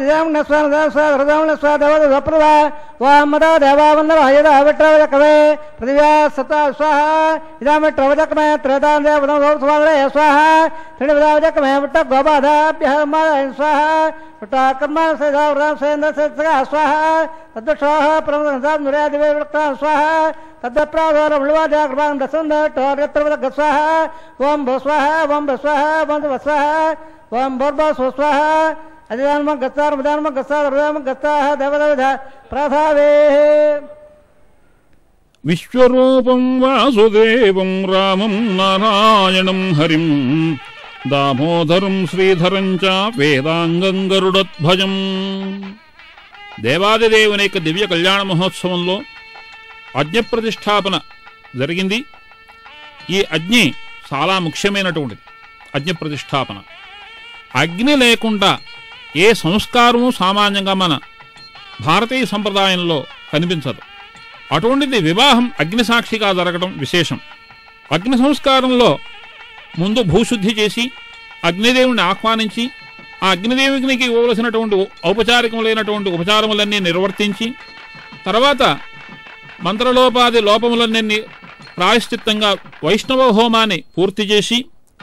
गणेशेदिदंनस्वनस्वहृदंनस्वदेवदप्रभा वां मदा देवावन्दनः यदा विट्टवजकवे पृथिव्या सत्ता स्वाहा इदामिट्टवजकमे त्रेतां देवदं स्वाहा स्वाहा त्रिणिवदावजकमे विट्टगोबाधाभ्यः मादयन् स्वाहा विट्टकर्मा सदावृतं सेन्द्रसत्सगा स्वाहा तद्दक्षोः प्रमदंसां नुर्यादिवे विट्टां स्वाहा तद्दप्राधोरमृवाजाकृपां दसन्दटोर्यत्रवदग स्वाहा ओं भो स्वाहा ओं भ स्वाहा ओं ध्व स्वाहा ओं भोर्भव स्व स्वाहा अदिदान्मगस्ताः नमदान्मगस्ताः सर्वदान्मगस्ताः देवदेवता प्रधावेः విశ్వరూపం వాసుదేవం రామం నారాయణం హరిం దామోదరం శ్రీధరం చ వేదాంగం గరుడధ్వజం. దేవాదిదేవుని యొక్క దివ్య కళ్యాణ మహోత్సవంలో అగ్నిప్రతిష్ఠాపన జరిగింది. ఈ అగ్ని చాలా ముఖ్యమైనటువంటిది. అగ్నిప్రతిష్ఠాపన అగ్ని లేకుండా ఏ సంస్కారము సామాన్యంగా మన భారతీయ సంప్రదాయంలో కనిపించదు. అటువంటిది వివాహం అగ్ని సాక్షిగా జరగడం విశేషం. అగ్ని సంస్కారంలో ముందు భూశుద్ధి చేసి అగ్నిదేవుని ఆహ్వానించి ఆ అగ్నిదేవునికి ఇవ్వవలసినటువంటి ఔపచారికములైనటువంటి ఉపచారములన్నీ నిర్వర్తించి తర్వాత మంత్రలోపాది లోపములన్నీ ప్రాయశ్చిత్తంగా వైష్ణవ హోమాన్ని పూర్తి చేసి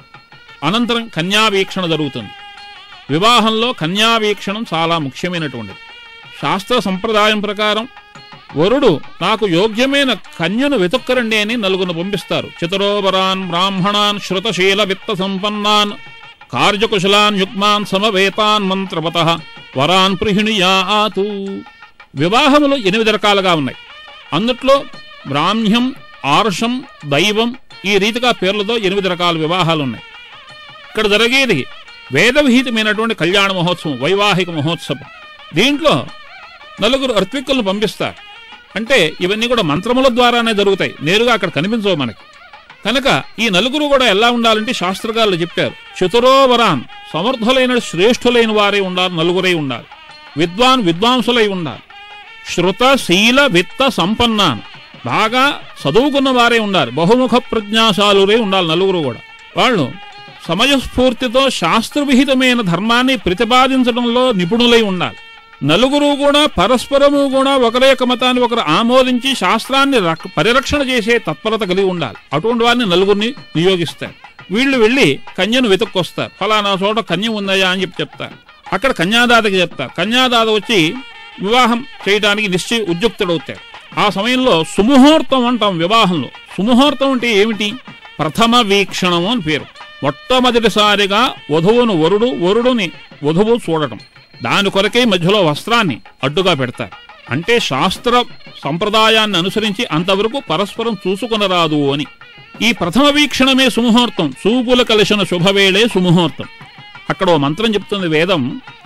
అనంతరం కన్యావీక్షణ జరుగుతుంది. వివాహంలో కన్యావీక్షణం చాలా ముఖ్యమైనటువంటిది. శాస్త్ర సంప్రదాయం ప్రకారం వరుడు నాకు యోగ్యమైన కన్యను వెతుక్కరండి అని నలుగురు పంపిస్తారు. చతురోవరాన్ బ్రాహ్మణాన్ శృతశీల విత్త సంపన్నాన్ కార్యకుశలాన్ యుగ్మాన్ సమవేతాన్ మంత్రవతః వరాన్ ప్రిహిణియాతు. వివాహములు ఎనిమిది రకాలుగా ఉన్నాయి. అందుట్లో బ్రాహ్మ్యం, ఆర్షం, దైవం ఈ రీతిగా పేర్లతో ఎనిమిది రకాల వివాహాలు ఉన్నాయి. ఇక్కడ జరిగేది వేదవిహితమైనటువంటి కళ్యాణ మహోత్సవం, వైవాహిక మహోత్సవం. దీంట్లో నలుగురు అర్త్విక్కులను పంపిస్తారు. అంటే ఇవన్నీ కూడా మంత్రముల ద్వారానే జరుగుతాయి, నేరుగా అక్కడ కనిపించవు మనకి. కనుక ఈ నలుగురు కూడా ఎలా ఉండాలంటే శాస్త్రకారులు చెప్పారు. చతురోవరాన్ సమర్థులైన శ్రేష్ఠులైన వారే ఉండాలి, నలుగురై ఉండాలి. విద్వాన్ విద్వాంసులై ఉండాలి. శృత శీల విత్త సంపన్నాన్ బాగా చదువుకున్న వారే ఉండాలి. బహుముఖ ప్రజ్ఞాశాలురే ఉండాలి నలుగురు కూడా. వాళ్ళు సమయస్ఫూర్తితో శాస్త్రవిహితమైన ధర్మాన్ని ప్రతిపాదించడంలో నిపుణులై ఉండాలి. నలుగురు కూడా పరస్పరము కూడా ఒకరి యొక్క మతాన్ని ఒకరు ఆమోదించి శాస్త్రాన్ని పరిరక్షణ చేసే తత్పరత కలిగి ఉండాలి. అటువంటి వారిని నలుగురిని నియోగిస్తారు. వీళ్ళు వెళ్ళి కన్యను వెతుక్కొస్తారు. ఫలానా చోట కన్య ఉందయ్యా అని చెప్పి చెప్తారు. అక్కడ కన్యాదాతకి చెప్తారు. కన్యాదాత వచ్చి వివాహం చేయడానికి నిశ్చయ ఉద్యుక్తుడవుతాడు. ఆ సమయంలో సుముహూర్తం అంటాం వివాహంలో. సుముహూర్తం అంటే ఏమిటి? ప్రథమ వీక్షణము అని పేరు. మొట్టమొదటిసారిగా వధువును వరుడు, వరుడుని వధువు చూడటం. దాని కొరకే మధ్యలో వస్త్రాన్ని అడ్డుగా పెడతారు. అంటే శాస్త్ర సంప్రదాయాన్ని అనుసరించి అంతవరకు పరస్పరం చూసుకొనరాదు అని. ఈ ప్రథమ వీక్షణమే సుముహూర్తం. చూపుల కలిసిన శుభవేళే సుముహూర్తం. అక్కడ ఓ మంత్రం చెప్తుంది వేదం.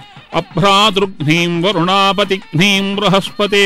అభ్రాతృఘ్నీం వరుణాపతిఘ్నీం బృహస్పతే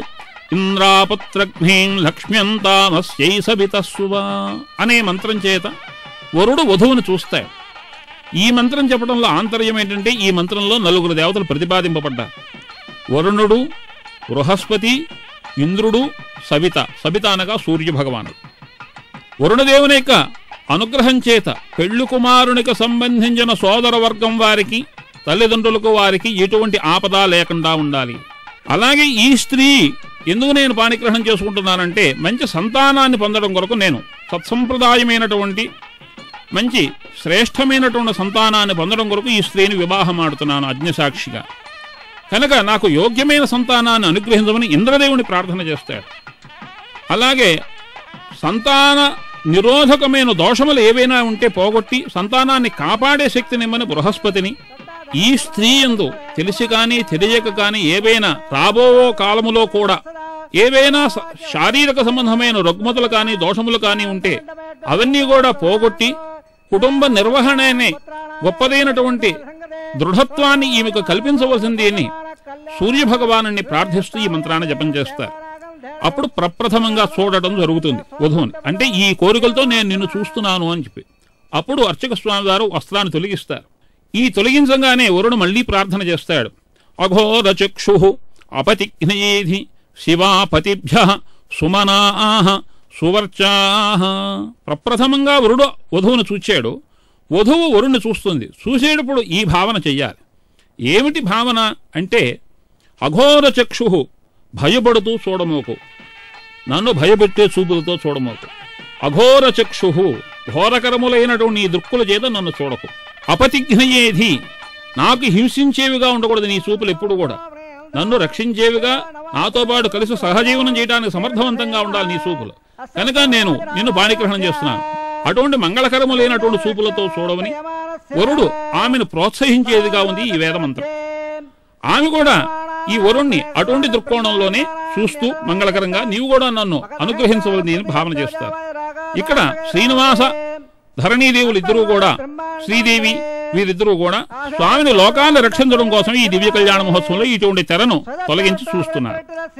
ఇంద్రాపుత్రఘ్నీం లక్ష్మ్యంతామస్యై సవితస్సువా అనే మంత్రం చేత వరుడు వధువును చూస్తాడు. ఈ మంత్రం చెప్పడంలో ఆంతర్యం ఏంటంటే ఈ మంత్రంలో నలుగురు దేవతలు ప్రతిపాదింపబడ్డారు. వరుణుడు, బృహస్పతి, ఇంద్రుడు, సవిత. సవిత అనగా సూర్యభగవానుడు. వరుణదేవుని యొక్క అనుగ్రహం చేత పెళ్లి కుమారునికి సంబంధించిన సోదర వర్గం వారికి, తల్లిదండ్రులకు వారికి ఎటువంటి ఆపద లేకుండా ఉండాలి. అలాగే ఈ స్త్రీ ఎందుకు నేను పాణిగ్రహణం చేసుకుంటున్నానంటే మంచి సంతానాన్ని పొందడం కొరకు, నేను సత్సంప్రదాయమైనటువంటి మంచి శ్రేష్టమైనటువంటి సంతానాన్ని పొందడం కొరకు ఈ స్త్రీని వివాహం ఆడుతున్నాను అగ్నిసాక్షిగా. కనుక నాకు యోగ్యమైన సంతానాన్ని అనుగ్రహించమని ఇంద్రదేవుని ప్రార్థన చేస్తాడు. అలాగే సంతాన నిరోధకమైన దోషములు ఏవైనా ఉంటే పోగొట్టి సంతానాన్ని కాపాడే శక్తినిమ్మని బృహస్పతిని, ఈ స్త్రీ యందు తెలిసి కానీ తెలియక కానీ ఏవైనా రాబో కాలములో కూడా ఏవైనా శారీరక సంబంధమైన రుగ్మతలు కానీ దోషములు కానీ ఉంటే అవన్నీ కూడా పోగొట్టి కుటుంబ నిర్వహణ అనే గొప్పదైనటువంటి దృఢత్వాన్ని ఈమెకు కల్పించవలసింది అని సూర్యభగవాను ప్రార్థిస్తూ ఈ మంత్రాన్ని జపం చేస్తారు. అప్పుడు ప్రప్రథమంగా చూడటం జరుగుతుంది వధువుని. అంటే ఈ కోరికలతో నేను నిన్ను చూస్తున్నాను అని చెప్పి అప్పుడు అర్చక స్వామి వారు వస్త్రాన్ని తొలగిస్తారు. ఈ తొలగించగానే వరుడు మళ్లీ ప్రార్థన చేస్తాడు. అఘోర చక్షు అపతిఘ్నయేధి శివాపతిభ్య సుమనాః సువర్చాః. ప్రప్రథమంగా వరుడు వధువును చూచాడు. వధువు వరుణ్ణి చూస్తుంది. చూసేటప్పుడు ఈ భావన చెయ్యాలి. ఏమిటి భావన అంటే అఘోర చక్షు, భయపడుతూ చూడమోకు, నన్ను భయపెట్టే చూపులతో చూడమోకు. అఘోర చక్షు, ఘోరకరములైనటువంటి నీ దృక్కుల చేత నన్ను చూడకు. అపతిఘ్నయేధి, నాకు హింసించేవిగా ఉండకూడదు నీ చూపులు ఎప్పుడు కూడా. నన్ను రక్షించేవిగా, నాతో పాటు కలిసి సహజీవనం చేయడానికి సమర్థవంతంగా ఉండాలి నీ చూపులు. కనుక నేను నిన్ను పాణిగ్రహణం చేస్తున్నాను. అటువంటి మంగళకరములైనటువంటి చూపులతో చూడవని వరుడు ఆమెను ప్రోత్సహించేదిగా ఉంది ఈ వేదమంత్రం. ఆమె కూడా ఈ వరుణ్ణి అటువంటి దృక్కోణంలోనే చూస్తూ మంగళకరంగా నీవు కూడా నన్ను అనుగ్రహించవలసింది అని భావన చేస్తారు. ఇక్కడ శ్రీనివాస ధరణీదేవులు ఇద్దరూ కూడా, శ్రీదేవి వీరిద్దరూ కూడా స్వామిని లోకాన్ని రక్షించడం కోసం ఈ దివ్య కళ్యాణ మహోత్సవంలో ఇటువంటి తెరను తొలగించి చూస్తున్నారు.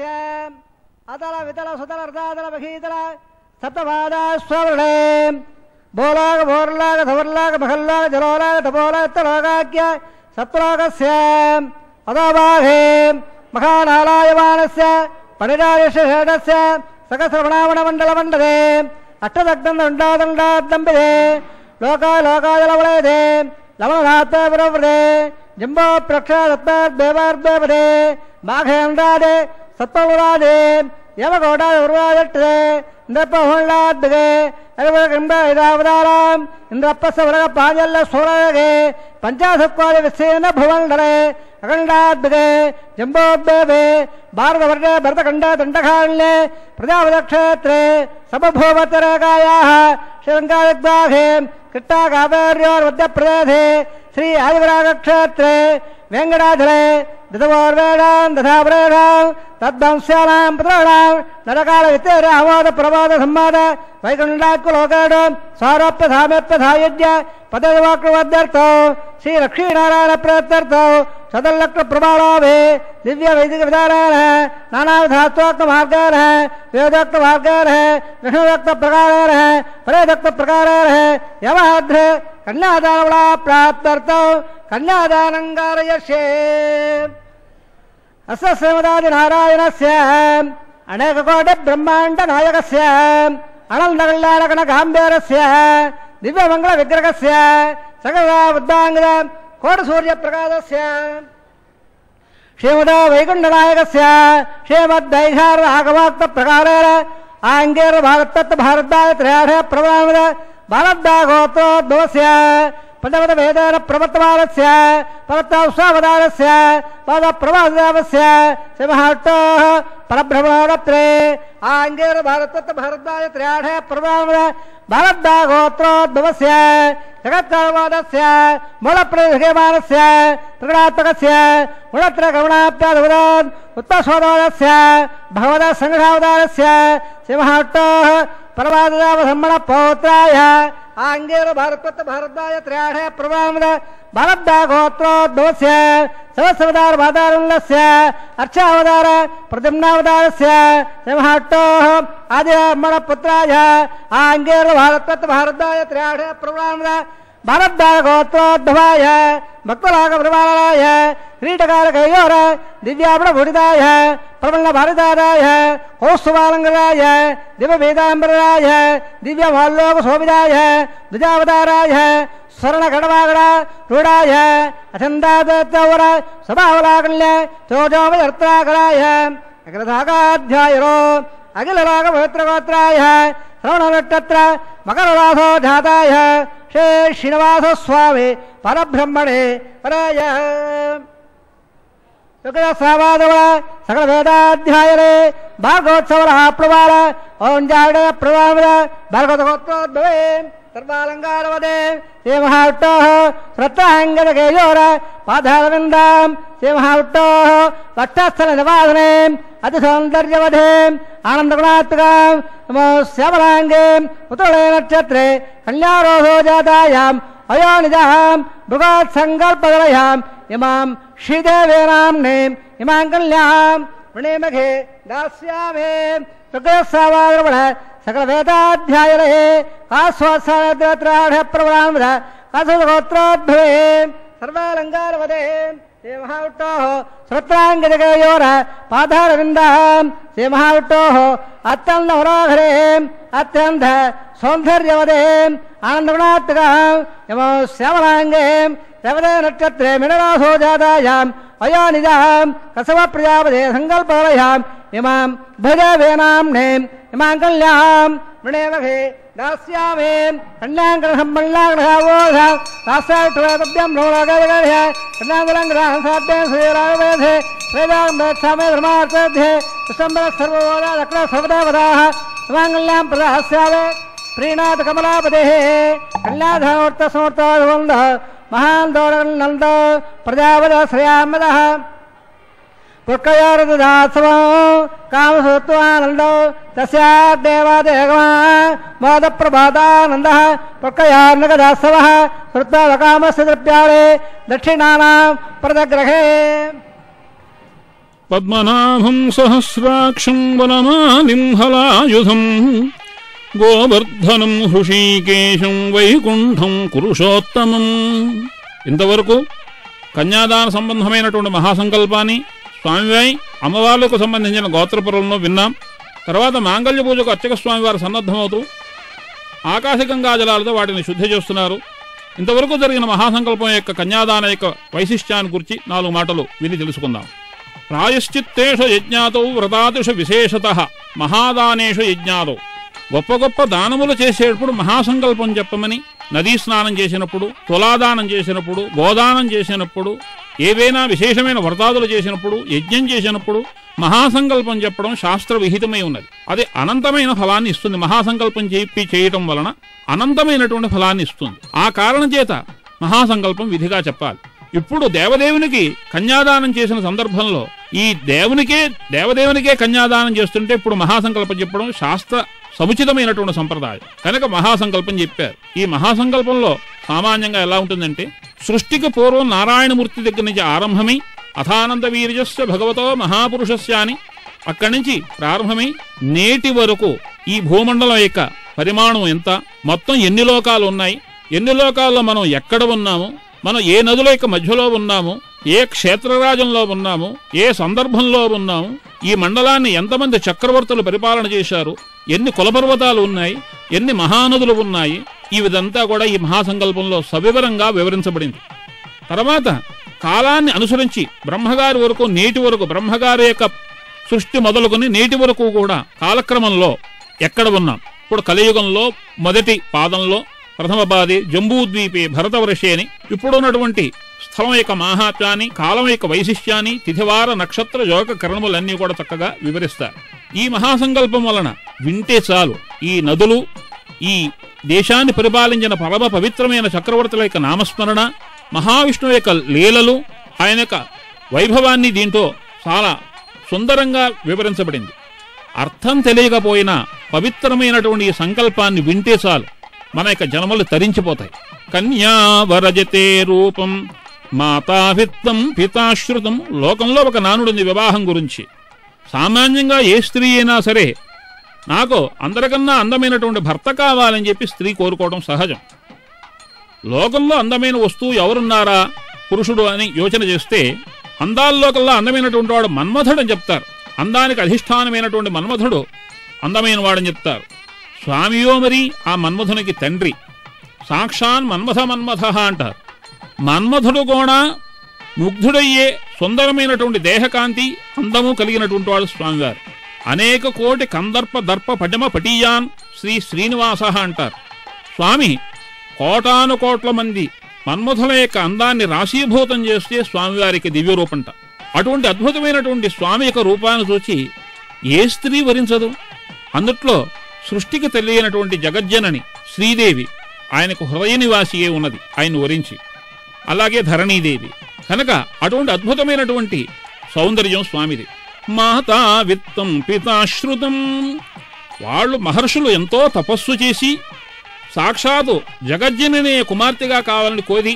మహానారాయమానస్య పణిరాజశేషస్య సకశ్రవణావణమండలమండలే అష్టదగ్ధండాదండాదంబిదే లోకా లోకాజలవలయదే లవణనాథే జంబో ప్రక్షాదేవార్దేవదే మాఘేంద్రాదే సత్పరాదే యమకోటాదే ఇంద్రపహుళాద్దే అరవగంబావదారాం ఇంద్రప్పసవరగ పాజల్ల సోరగే పంచాశక్వాది విశ్వేన భువండరే అఖండాద్దే జంబోద్దేవే భారతవర్ణ భరతఖండ దండకారణ్యే ప్రజాపతిక్షేత్రే సమభూవతరేకాయాః శ్రీలంకాదిగ్బాహే కృష్ణాకావేర్యోర్మధ్యప్రదేశే శ్రీ ఆదివరాగక్షేత్రే వెంకటాచలే దశవోర్వేడాం దశావరేడాం తద్వంశ్యానాం పుత్రాణాం నరకాల విత్తేర అవాద ప్రవాద సంవాద వైకుంఠాకులోకాడు స్వారోప్య సామేప్య సాయుధ్య పదవివాక్రవద్యర్థో శ్రీ లక్ష్మీనారాయణ ప్రత్యర్థో సదల్లక్ష ప్రమాణాభే దివ్య వైదిక విధానాన నానావిధాత్వాత్మ మార్గాన వేదోక్త మార్గాన విష్ణుదక్త ప్రకారేణ పరేదక్త ప్రకారేణ యమహాద్ర కన్యాదానవళ ప్రాప్త్యర్థం కన్యాదానం కారయష్యే. అస్య శ్రీమదాది నారాయణస్య అనేకకోటి బ్రహ్మాండ నాయకస్య అనంతకళ్యాణగణ గాంభీరస్య దివ్యమంగళ విగ్రహస్య సకల ఉద్దాంగ కోటి సూర్య ప్రకాశస్య శ్రీమద వైకుంఠనాయకస్య శ్రీమద్దైహార ఆగమాత్మ ప్రకారేణ ఆంగేర భారతత్వ భారద్దాయ త్రయాఢ ప్రధాన భారద్దా గోత్రోద్భవస్య పదవద వేదాన ప్రవర్తమానస్య పరత్తావసావదానస్య పద ప్రవాదేవస్య సింహట్టో పరబ్రహ్మణత్రే ఆంగేర భారతత్వ భారద్వాయ త్ర్యాఢ ప్రవాద భారద్వాగోత్రోద్భవస్య జగత్కారవాదస్య మూలప్రదేశమానస్య త్రిగుణాత్మకస్య గుణత్రగమనాప్యాదవదాన్ ఉత్తస్వదానస్య భగవద సంఘావదానస్య సింహట్టో పరవాదావధమ్మణ పౌత్రాయ ఆంగేర భారతత్వ భారద్వాయ త్ర్యాఢ ప్రవాద భారద్వాగోత్రోద్భవస్య సహస్రవదార బాధారుల్లస్య అర్చావతార ప్రతిమ్నావతారస్య సింహట్టో ఆదిమణ పుత్రాయ ఆంగేర భారతత్వ భారద్వాయ త్ర్యాఢ ప్రవాద భారద్వాగోత్రోద్భవాయ భక్తరాగ ప్రవాళాయ క్రీటకారకయోర దివ్యాపణభూషితాయ ప్రబల భారతారాయ కౌస్తువాలంకరాయ దివ్యవేదాంబరాయ దివ్యమాల్లోక శోభితాయ ద్విజావతారాయ స్వర్ణగడవాగడ రూఢాయ అచందాదౌర సభావలాకల్య చోజోమయర్త్రాకరాయ అగ్రధాగాధ్యాయరో అఖిలరాగ పవిత్రగోత్రాయ శ్రవణనక్షత్ర మకరరాధో జాతాయ శ్రీ శ్రీనివాస స్వామి పరబ్రహ్మణే పరాయ శ్రావాదవ సకల వేదాధ్యాయరే భాగవోత్సవ ప్లవాల ఓం జాడ ప్రవాద భాగవతగోత్రోద్భవే సర్వాలంకారవదే శ్రీమహావిట్టో శ్రత్తాంగదకేయోర పాదారవిందాం శ్రీమహావిట్టో వక్షస్థల నివాసనే అతి సౌందర్యవధే ఆనందగుణాత్మకాం నమో శ్యామలాంగే ఉత్తరే నక్షత్రే కళ్యాణోహో జాతాయాం అయోనిజాం భృగాత్ సంకల్పదలయాం ఇమాం శ్రీదేవేనాంనే ఇమాం కళ్యాం వృణేమఘే దాస్యామే రుగ్రస్రావాద్రవణ సకల వేదాధ్యాయరే కాస్వాసాద్రాఢ ప్రవరామృత కాసగోత్రోద్భవే సర్వాలంకారవదే శ్రీ మహావిట్టో శ్రోత్రాంగజగయోర పాదారవిందాం శ్రీ మహావిట్టో అత్యంత మనోహరే అత్యంత సౌందర్యవదే ఆనందగుణాత్మకాం యమో శ్యామలాంగే రవదే నక్షత్రే మినరాసో జాతాయాం అయోనిజాం కసవ ప్రజాపదే సంకల్పవలయాం ఇమాం భజవేనాంనే ఇమాం కళ్యాం వృణేమఘే దాస్యామే కళ్యాణగ్రహంబళ్ళాగ్రహవోధ రాష్ట్రాభ్యం నోరాగయ కళ్యాణగ్రహం సాధ్యం శ్రీరాగవేధే వేదాంబేక్షామే ధర్మార్థే విశ్వంబర సర్వోదా దక్షిణ సర్వదేవతాః ఇమాం కళ్యాణం ప్రదాస్యామే ప్రీణాథ కమలాపదే కళ్యాణధనోర్త సమర్థ మహాన్ దౌడంద ప్రజాపద శ్రేయామద పుష్కయోరదాసవ కామసూత్వానంద తస్యాదేవాదేగమా మోద ప్రభాతానంద పుష్కయార్నగదాసవ శ్రుత్వకామస్య ద్రవ్యాళే దక్షిణానాం ప్రదగ్రహే పద్మనాభం సహస్రాక్షం వనమాలిం హలాయుధం గోవర్ధనం హృషీకేశం వైకుంఠం కురుషోత్తమం. ఇంతవరకు కన్యాదాన సంబంధమైనటువంటి మహాసంకల్పాన్ని స్వామివారి అమ్మవార్లకు సంబంధించిన గోత్రపురంలో విన్నాం. తర్వాత మాంగళ్య పూజకు అర్చక స్వామివారు సన్నద్ధమవుతూ ఆకాశగంగా జలాలతో వాటిని శుద్ధి చేస్తున్నారు. ఇంతవరకు జరిగిన మహాసంకల్పం యొక్క కన్యాదాన యొక్క వైశిష్ట్యాన్ని గురించి నాలుగు మాటలు విని తెలుసుకుందాం. ప్రాయశ్చిత్తేషు యజ్ఞాతౌ వ్రతాదిషు విశేషతః మహాదానేషు యజ్ఞాతౌ. గొప్ప గొప్ప దానములు చేసేటప్పుడు మహాసంకల్పం చెప్పమని, నదీ స్నానం చేసినప్పుడు, తులాదానం చేసినప్పుడు, గోదానం చేసినప్పుడు, ఏవైనా విశేషమైన వ్రతాదులు చేసినప్పుడు, యజ్ఞం చేసినప్పుడు మహాసంకల్పం చెప్పడం శాస్త్ర విహితమై ఉన్నది. అది అనంతమైన ఫలాన్ని ఇస్తుంది. మహాసంకల్పం చెప్పి చేయటం వలన అనంతమైనటువంటి ఫలాన్ని ఇస్తుంది. ఆ కారణం చేత మహాసంకల్పం విధిగా చెప్పాలి. ఇప్పుడు దేవదేవునికి కన్యాదానం చేసిన సందర్భంలో ఈ దేవునికే దేవదేవునికే కన్యాదానం చేస్తుంటే ఇప్పుడు మహాసంకల్పం చెప్పడం శాస్త్ర సముచితమైనటువంటి సంప్రదాయం కనుక మహాసంకల్పం చెప్పారు. ఈ మహాసంకల్పంలో సామాన్యంగా ఎలా ఉంటుందంటే, సృష్టికి పూర్వం నారాయణమూర్తి దగ్గర నుంచి ఆరంభమై అథానంద వీర్యస్య భగవతో మహాపురుషస్య అని అక్కడి నుంచి ప్రారంభమై నేటి వరకు ఈ భూమండలం యొక్క పరిమాణం ఎంత, మొత్తం ఎన్ని లోకాలు ఉన్నాయి, ఎన్ని లోకాల్లో మనం ఎక్కడ ఉన్నాము, మనం ఏ నదుల యొక్క మధ్యలో ఉన్నాము, ఏ క్షేత్రరాజంలో ఉన్నాము, ఏ సందర్భంలో ఉన్నాము, ఈ మండలాన్ని ఎంతమంది చక్రవర్తులు పరిపాలన చేశారు, ఎన్ని కులపర్వతాలు ఉన్నాయి, ఎన్ని మహానదులు ఉన్నాయి, ఈ విధంతా కూడా ఈ మహాసంకల్పంలో సవివరంగా వివరించబడింది. తర్వాత కాలాన్ని అనుసరించి బ్రహ్మగారి వరకు నేటి వరకు బ్రహ్మగారి యొక్క సృష్టి మొదలుకొని నేటి వరకు కూడా కాలక్రమంలో ఎక్కడ ఉన్నాం. ఇప్పుడు కలియుగంలో మొదటి పాదంలో ప్రథమ పాదే జంబూద్వీపే భరతవర్షే అని ఇప్పుడున్నటువంటి స్థలం యొక్క మాహాత్మ్యాన్ని, కాలం యొక్క వైశిష్ట్యాన్ని, తిథివార నక్షత్ర యోగ కరణములన్నీ కూడా చక్కగా వివరిస్తారు. ఈ మహాసంకల్పం వలన వింటే చాలు ఈ నదులు, ఈ దేశాన్ని పరిపాలించిన పరమ పవిత్రమైన చక్రవర్తుల యొక్క నామస్మరణ, మహావిష్ణువు యొక్క లీలలు, ఆయన యొక్క వైభవాన్ని దీంట్లో చాలా సుందరంగా వివరించబడింది. అర్థం తెలియకపోయినా పవిత్రమైనటువంటి ఈ సంకల్పాన్ని వింటే చాలు మన యొక్క జన్మలు తరించిపోతాయి. కన్యా వరజతే రూపం మాతాభిత్తం పితాశ్రుతం. లోకంలో ఒక నానుడుంది వివాహం గురించి. సామాన్యంగా ఏ స్త్రీ అయినా సరే నాకు అందరికన్నా అందమైనటువంటి భర్త కావాలని చెప్పి స్త్రీ కోరుకోవడం సహజం. లోకంలో అందమైన వస్తువు ఎవరున్నారా పురుషుడు అని యోచన చేస్తే అందాల్లోకల్లా అందమైనటువంటి వాడు మన్మథుడు అని చెప్తారు. అందానికి అధిష్టానమైనటువంటి మన్మథుడు అందమైన వాడని చెప్తారు. స్వామియో మరి ఆ మన్మథునికి తండ్రి, సాక్షాన్ మన్మథ మన్మథ అంటారు. మన్మథుడు కూడా ముగ్ధుడయ్యే సుందరమైనటువంటి దేహకాంతి, అందము కలిగినటువంటి వాడు స్వామివారు. అనేక కోటి కందర్ప దర్ప పటిమ పటీయాన్ శ్రీ శ్రీనివాస అంటారు. స్వామి కోటాను కోట్ల మంది మన్మథుల యొక్క అందాన్ని రాశీభూతం చేస్తే స్వామివారికి దివ్య రూపంట. అటువంటి అద్భుతమైనటువంటి స్వామి యొక్క రూపాన్ని చూచి ఏ స్త్రీ వరించదు? అందుట్లో సృష్టికి తెలియనటువంటి జగజ్జనని శ్రీదేవి ఆయనకు హృదయ నివాసియే ఉన్నది ఆయన వరించి. అలాగే ధరణీదేవి. కనుక అటువంటి అద్భుతమైనటువంటి సౌందర్యం స్వామిది. మాతా విత్తం పితాశ్రుతం. వాళ్ళు మహర్షులు ఎంతో తపస్సు చేసి సాక్షాత్తు జగజ్జననే కుమార్తెగా కావాలని కోరి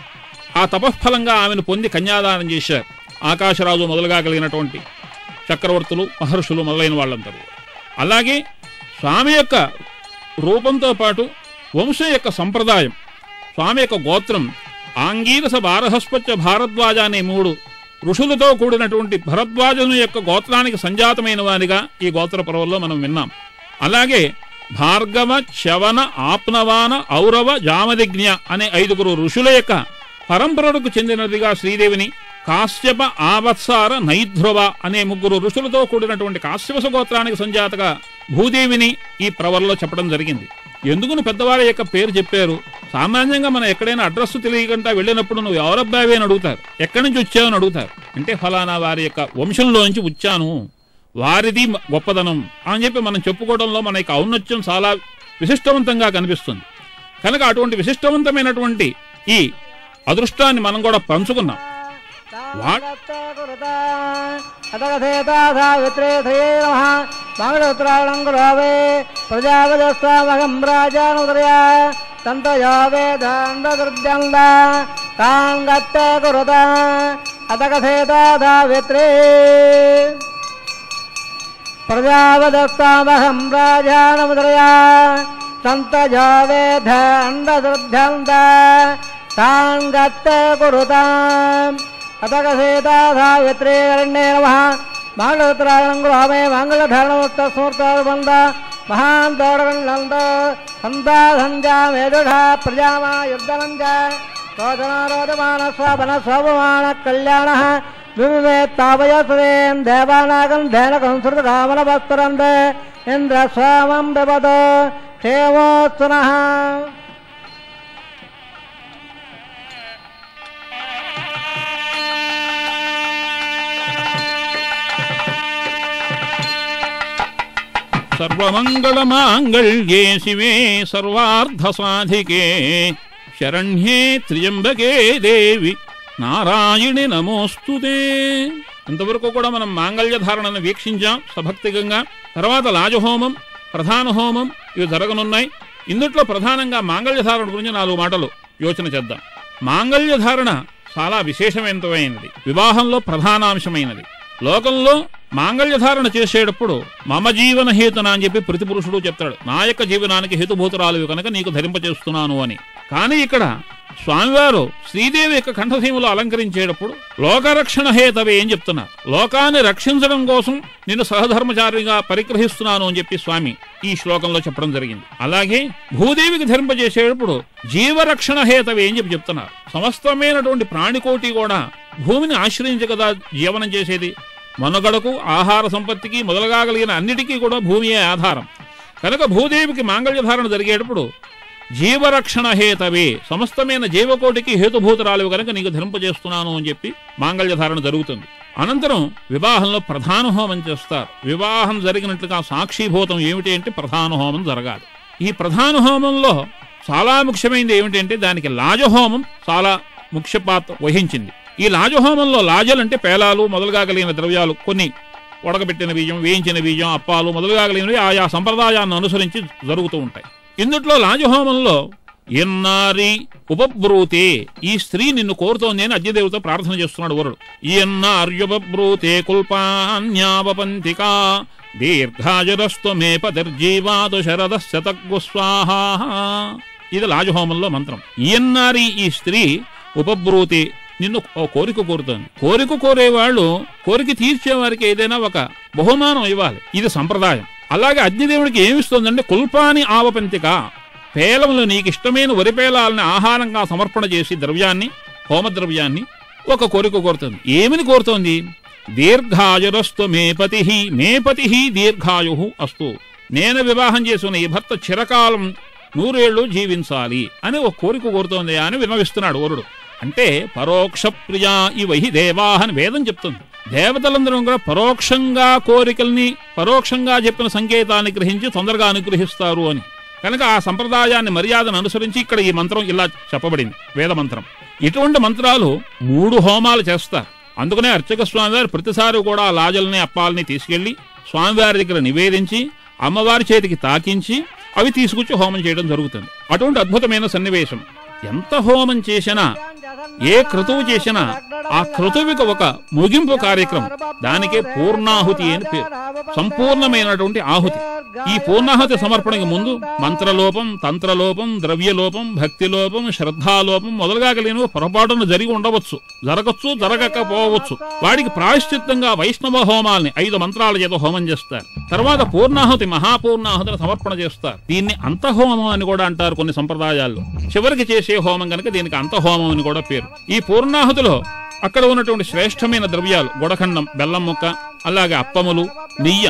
ఆ తపఃఫలంగా ఆమెను పొంది కన్యాదానం చేశారు. ఆకాశరాజు మొదలుగా కలిగినటువంటి చక్రవర్తులు, మహర్షులు మొదలైన వాళ్ళందరూ. అలాగే స్వామి యొక్క రూపంతో పాటు వంశం యొక్క సంప్రదాయం, స్వామి యొక్క గోత్రం ఆంగీరస బారహస్పత్య భారద్వాజ అనే మూడు ఋషులతో కూడినటువంటి భరద్వాజుని యొక్క గోత్రానికి సంజాతమైన వానిగా ఈ గోత్ర పర్వంలో మనం విన్నాం. అలాగే భార్గవ, చవన, ఆప్నవాన, ఔరవ, జామదిజ్ఞ అనే ఐదుగురు ఋషుల యొక్క పరంపరకు చెందినదిగా శ్రీదేవిని, కాశ్యప, ఆవత్సార, నైధ్రువ అనే ముగ్గురు ఋషులతో కూడినటువంటి కాశ్యపస గోత్రానికి సంజాతగా భూదేవిని ఈ ప్రవర్లో చెప్పడం జరిగింది. ఎందుకుని పెద్దవారి యొక్క పేరు చెప్పారు? సామాన్యంగా మనం ఎక్కడైనా అడ్రస్ తెలియకుండా వెళ్ళినప్పుడు నువ్వు ఎవరబ్బావి అని అడుగుతారు, ఎక్కడి నుంచి వచ్చావని అడుగుతారు. అంటే ఫలానా వారి యొక్క వంశంలో నుంచి వచ్చాను, వారిది గొప్పదనం అని చెప్పి మనం చెప్పుకోవడంలో మన యొక్క ఔన్నత్యం చాలా విశిష్టవంతంగా కనిపిస్తుంది. కనుక అటువంటి విశిష్టవంతమైనటువంటి ఈ అదృష్టాన్ని మనం కూడా పంచుకున్నాం. ప్రజాపతిస్వామహం రాజానుదర్యా తంతయో వేదాంతదుర్జంద కాంగత్త కురుత అతకథేతాధావిత్రే ప్రజాపతిస్వామహం రాజానుదర్యా తంతయో వేదాంతదుర్జంద కాంగత్త కురుత అతకథేతాధావిత్రే అరణ్యే నమః మంగళోత్తరాయణం గృహమే మంగళధరణోత్తస్మూర్తబంధ మహాంతోడగండంత సంతాధంజా మేదుఢ ప్రజామా యుద్ధనంజ రోదనారోదమాన స్వాపన స్వభమాన కళ్యాణ వివిమే తాపయస్వేం దేవానాగం ధేనకం శృతకామన వస్త్రంద ఇంద్ర స్వామం బిబద క్షేమోత్సునః. సర్వమంగళమాంగళ్యే శివే సర్వార్థసాధికే శరణ్యే త్ర్యంబకే దేవి నారాయణి నమోస్తుతే. ఇంతవరకు కూడా మనం మాంగళ్య ధారణను వీక్షించాం సభక్తికంగా. తర్వాత లాజహోమం, ప్రధాన హోమం ఇవి జరగనున్నాయి. ఇందుట్లో ప్రధానంగా మాంగళ్య ధారణ గురించి నాలుగు మాటలు యోచన చేద్దాం. మాంగళ్య ధారణ చాలా విశేషమైనది, వివాహంలో ప్రధానాంశమైనది. లోకంలో మాంగళ్యధారణ చేసేటప్పుడు మమ జీవన హేతున అని చెప్పి ప్రతి పురుషుడు చెప్తాడు. నా యొక్క జీవనానికి హేతుభూతురాలు కనుక నీకు ధరింపచేస్తున్నాను అని. కానీ ఇక్కడ స్వామివారు శ్రీదేవి యొక్క కంఠసీమలో అలంకరించేటప్పుడు లోకరక్షణ హేతవే అని చెప్తున్నారు. లోకాన్ని రక్షించడం కోసం నిన్ను సహధర్మచారిగా పరిగ్రహిస్తున్నాను అని చెప్పి స్వామి ఈ శ్లోకంలో చెప్పడం జరిగింది. అలాగే భూదేవికి ధరింపజేసేటప్పుడు జీవరక్షణ హేతవే అని చెప్పి చెప్తున్నారు. సమస్తమైనటువంటి ప్రాణికోటి కూడా భూమిని ఆశ్రయించి కదా జీవనం చేసేది. మనుగడకు, ఆహార సంపత్తికి మొదలుగా కలిగిన అన్నిటికీ కూడా భూమియే ఆధారం. కనుక భూదేవికి మాంగళ్యధారణ జరిగేటప్పుడు జీవరక్షణ హేతవే, సమస్తమైన జీవకోటికి హేతుభూతురాలు కనుక నీకు ధరింపజేస్తున్నాను అని చెప్పి మాంగళ్యధారణ జరుగుతుంది. అనంతరం వివాహంలో ప్రధాన హోమం చేస్తారు. వివాహం జరిగినట్లుగా సాక్షిభూతం ఏమిటి అంటే ప్రధాన హోమం జరగాలి. ఈ ప్రధాన హోమంలో చాలా ముఖ్యమైనది ఏమిటంటే దానికి లాజహోమం చాలా ముఖ్య పాత్ర వహించింది. ఈ లాజహోమంలో లాజలంటే పేలాలు మొదలుగా కలిగిన ద్రవ్యాలు, కొన్ని ఉడకబెట్టిన బీజం, వేయించిన బీజం, అప్పాలు మొదలుగా కలిగినవి ఆయా సంప్రదాయాన్ని అనుసరించి జరుగుతూ ఉంటాయి. ఇందుట్లో లాజహోమంలో ఎన్నారి ఉపబ్రూతే, ఈ స్త్రీ నిన్ను కోరుతోంది అని అగ్నిదేవుతో ప్రార్థన చేస్తున్నాడు వరుడు. ఎన్నార్యుపబ్రూతే కుల్పాన్యావపంతికా దీర్ఘాజురస్త్వమే పతిర్జీవాదు శరద శతగ్స్వాహా. ఇది లాజహోమంలో మంత్రం. ఎన్నారి, ఈ స్త్రీ ఉపబ్రూతే, నిన్ను ఓ కోరిక కోరుతోంది. కోరిక కోరేవాళ్ళు కోరిక తీర్చేవారికి ఏదైనా ఒక బహుమానం ఇవ్వాలి, ఇది సంప్రదాయం. అలాగే అగ్నిదేవుడికి ఏమిస్తోందంటే కుల్పాని ఆవపంతిక, పేలములు నీకు ఇష్టమైన వరిపేలాలని ఆహారంగా సమర్పణ చేసి ద్రవ్యాన్ని, హోమద్రవ్యాన్ని ఒక కోరిక కోరుతుంది. ఏమిని కోరుతోంది? దీర్ఘాయురస్తు మేపతి, మేపతి దీర్ఘాయు అస్తు, నేను వివాహం చేసుకున్న ఈ భర్త చిరకాలం నూరేళ్లు జీవించాలి అని ఒక కోరిక కోరుతోంది అని విన్నవిస్తున్నాడు వరుడు. అంటే పరోక్ష ప్రియా ఇవహి దేవాహని వేదం చెప్తుంది. దేవతలందరూ కూడా పరోక్షంగా కోరికల్ని, పరోక్షంగా చెప్పిన సంకేతాన్ని గ్రహించి తొందరగా అనుగ్రహిస్తారు అని. కనుక ఆ సంప్రదాయాన్ని, మర్యాదను అనుసరించి ఇక్కడ ఈ మంత్రం ఇలా చెప్పబడింది, వేదమంత్రం. ఇటువంటి మంత్రాలు మూడు హోమాలు చేస్తారు. అందుకనే అర్చక స్వామివారు ప్రతిసారి కూడా ఆ లాజల్ని, అప్పాలని తీసుకెళ్లి స్వామివారి దగ్గర నివేదించి అమ్మవారి చేతికి తాకించి అవి తీసుకొచ్చి హోమం చేయడం జరుగుతుంది. అటువంటి అద్భుతమైన సన్నివేశం. ఎంత హోమం చేసినా, ఏ క్రతువు చేసినా ఆ క్రతువుకి ఒక ముగింపు కార్యక్రమం, దానికే పూర్ణాహుతి అని పేరు. సంపూర్ణమైనటువంటి ఆహుతి. ఈ పూర్ణాహుతి సమర్పణకి ముందు మంత్రలోపం, తంత్రలోపం, ద్రవ్యలోపం, భక్తిలోపం, శ్రద్ధాలోపం మొదలుగా కలిగిన పొరపాటును జరిగి ఉండవచ్చు, జరగచ్చు, జరగకపోవచ్చు. వాడికి ప్రాయశ్చిత్తంగా వైష్ణవ హోమాల్ని ఐదు మంత్రాల చేత హోమం చేస్తారు. తర్వాత పూర్ణాహుతి, మహాపూర్ణాహుతిని సమర్పణ చేస్తారు. దీన్ని అంతహోమం అని కూడా అంటారు కొన్ని సంప్రదాయాల్లో. చివరికి చేసే హోమం కనుక దీనికి అంతహోమం అని కూడా పేరు. ఈ పూర్ణాహుతిలో అక్కడ ఉన్నటువంటి శ్రేష్టమైన ద్రవ్యాలు, గొడఖండం, బెల్లం ముక్క, అలాగే అప్పములు, నెయ్య,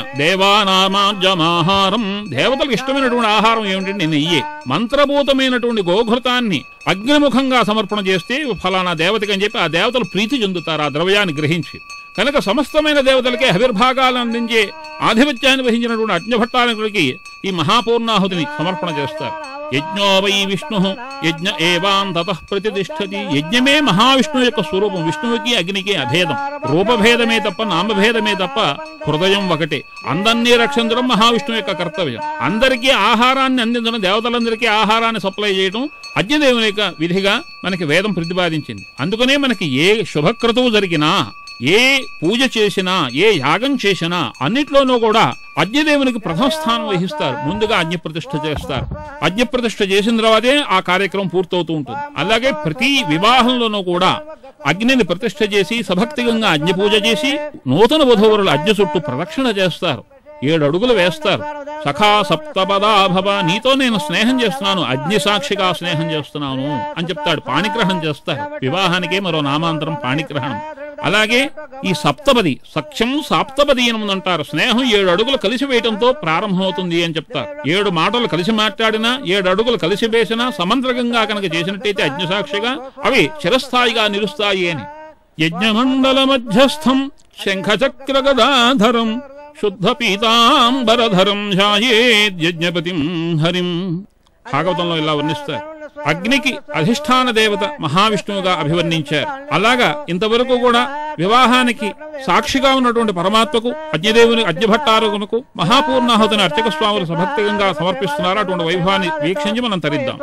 దేవానామాజమాహారం, దేవతలకు ఇష్టమైనటువంటి ఆహారం ఏమిటంటే నెయ్యే. మంత్రభూతమైనటువంటి గోఘృతాన్ని అగ్నిముఖంగా సమర్పణ చేస్తే ఫలానా దేవతకి అని చెప్పి ఆ దేవతలు ప్రీతి చెందుతారు ఆ ద్రవ్యాన్ని గ్రహించి. కనుక సమస్తమైన దేవతలకే హవిర్భాగాలను అందించే ఆధిపత్యాన్ని వహించినటువంటి అగ్నిభట్టాలకి ఈ మహాపూర్ణాహుతిని సమర్పణ చేస్తారు. యజ్ఞో వై విష్ణు యజ్ఞ ఏవాంతత ప్రతిష్టతి. యజ్ఞమే మహావిష్ణువు యొక్క స్వరూపం. విష్ణువుకి అగ్నికి అభేదం, రూపభేదమే తప్ప నామభేదమే తప్ప హృదయం ఒకటే. అందరినీ రక్షించడం మహావిష్ణువు యొక్క కర్తవ్యం. అందరికీ ఆహారాన్ని అందించడం, దేవతలందరికీ ఆహారాన్ని సప్లై చేయడం అగ్నిదేవుని యొక్క విధిగా మనకి వేదం ప్రతిపాదించింది. అందుకనే మనకి ఏ శుభక్రతువు జరిగినా, ఏ పూజ చేసినా, ఏ యాగం చేసినా అన్నిట్లోనూ కూడా అగ్నిదేవునికి ప్రథమ స్థానం వహిస్తారు. ముందుగా అగ్నిప్రతిష్ఠ చేస్తారు. అగ్నిప్రతిష్ఠ చేసిన తర్వాతే ఆ కార్యక్రమం పూర్తవుతూ ఉంటుంది. అలాగే ప్రతి వివాహంలోనూ కూడా అగ్నిని ప్రతిష్ఠ చేసి సభక్తిగా అగ్ని పూజ చేసి నూతన వధూవరులు అగ్ని చుట్టూ ప్రదక్షిణ చేస్తారు, ఏడు అడుగులు వేస్తారు. సఖా సప్తపదా భవ, నీతో నేను స్నేహం చేస్తున్నాను, అగ్ని సాక్షిగా స్నేహం చేస్తున్నాను అని చెప్తాడు. పాణిగ్రహణం చేస్తారు. వివాహానికే మరో నామాంతరం పాణిగ్రహణం. అలాగే ఈ సప్తపది, సఖ్యం సాప్తపది అంటారు. స్నేహం ఏడు అడుగులు కలిసి వేయటంతో ప్రారంభమవుతుంది అని చెప్తారు. ఏడు మాటలు కలిసి మాట్లాడినా, ఏడు అడుగులు కలిసి వేసినా, సమంత్రకంగా కనుక చేసినట్టయితే అగ్నిసాక్షిగా అవి చిరస్థాయిగా నిలుస్తాయి అని. యజ్ఞమండల మధ్యస్థం శంఖచక్ర గదాధరం శుద్ధ పీతాంబరధరం ధ్యాయేద్యజ్ఞపతిం హరిం. భాగవతంలో ఇలా వర్ణిస్తారు. అగ్నికి అధిష్టాన దేవత మహావిష్ణువుగా అభివర్ణించారు. అలాగా ఇంతవరకు కూడా వివాహానికి సాక్షిగా ఉన్నటువంటి పరమాత్మకు, అగ్నిదేవుని, అగ్నిభట్టారకునకు మహాపూర్ణాహుతిని అర్చక స్వాములు సభక్తిగా సమర్పిస్తున్నారు. అటువంటి వైభవాన్ని వీక్షించి మనం తరిద్దాం.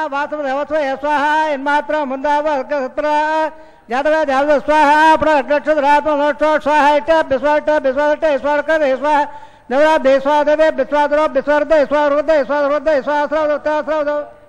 జాతవ జాత స్వాహ ప్రక్షరాత్మ స్వాహ ఇట బిస్వాట బిస్వాట ఈశ్వరక ఈశ్వర దేవరా దేశ్వాదవే బిస్వాదరో బిస్వర్ద ఈశ్వరుద ఈశ్వరుద ఈశ్వరస్రవద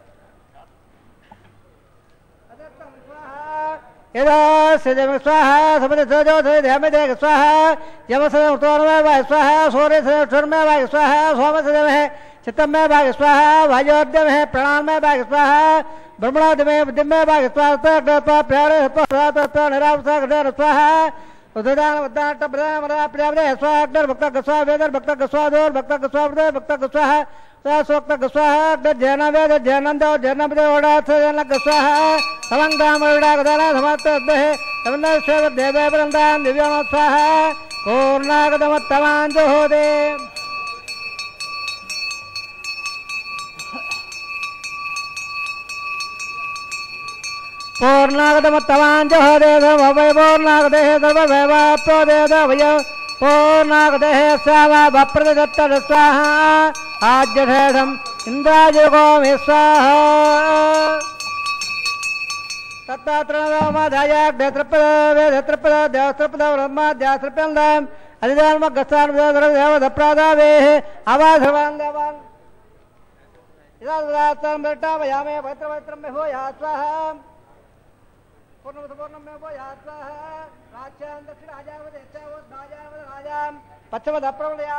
యదా సజమ స్వాహ సమద సజో సజమే దేగ స్వాహ యమసద ఉత్తరమే వా స్వాహ సూర్య సజమే వా స్వాహ సోమ సజమే చిత్తమే వా స్వాహ వాయోర్దమే ప్రాణమే వా స్వాహ ब्रह्मणादिमे बुद्धिमे भाग स्वाहा प्यारे स्वाहा निरावसा स्वाहा उदान उदान प्रधान मरा प्रजापते स्वाग्र भक्त गस्वा वेदर भक्त गस्वा दोर भक्त गस्वा वेदर भक्त गस्वा है सोक्त गस्वा है जैन वेद जैनंद जैन वेद ओडा जैन गस्वा है समंगाम ओडा गदाना समस्त है तमन स्व देव वृंदान दिव्यमोत्साह है पूर्णागतम तमान जो हो दे पूर्णागतम तमान जो हो दे सर्वभय पूर्णागते सर्व वैवाप्तो दे भय पूर्णागते स्वाहा वप्रदत्त स्वाहा आज्यधेदम इंद्राजगो मे स्वाहा तत्तात्रमाधाय देत्रपद वेदत्रपद देवत्रपद ब्रह्मा द्यात्रपद अधिधर्म गस्तान देव दप्रादावे आवाधर्वान् देवान् इदात्रां बेटा वयामे पवित्र पवित्रं में हो या स्वाहा पूर्णम पूर्णम में वो या स्वाहा राज्यां दक्षिण आजावद एचावद राजावद राजां पश्चिम दप्रवलया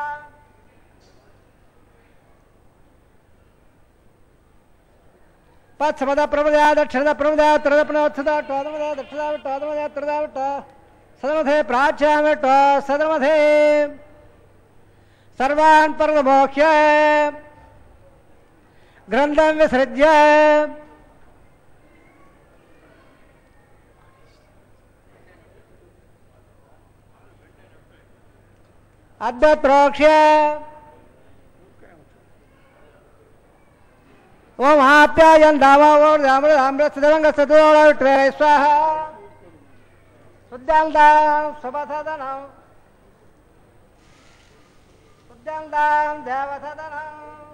पश्चिमद प्रवलया दक्षिणद प्रवलया उत्तरद टोदमद दक्षिणद टोदमद त्रिदवट सदमधे प्राच्यामे टो सदमधे सर्वान् परमोक्ष्य ग्रन्थं विसृज्य अद्वत्रोक्ष्य ओम आप्यायन दावा और राम राम सदंग सदोड़ ट्रे स्वाहा सुद्यांदान सुभसदनं सुद्यांदान देवसदनं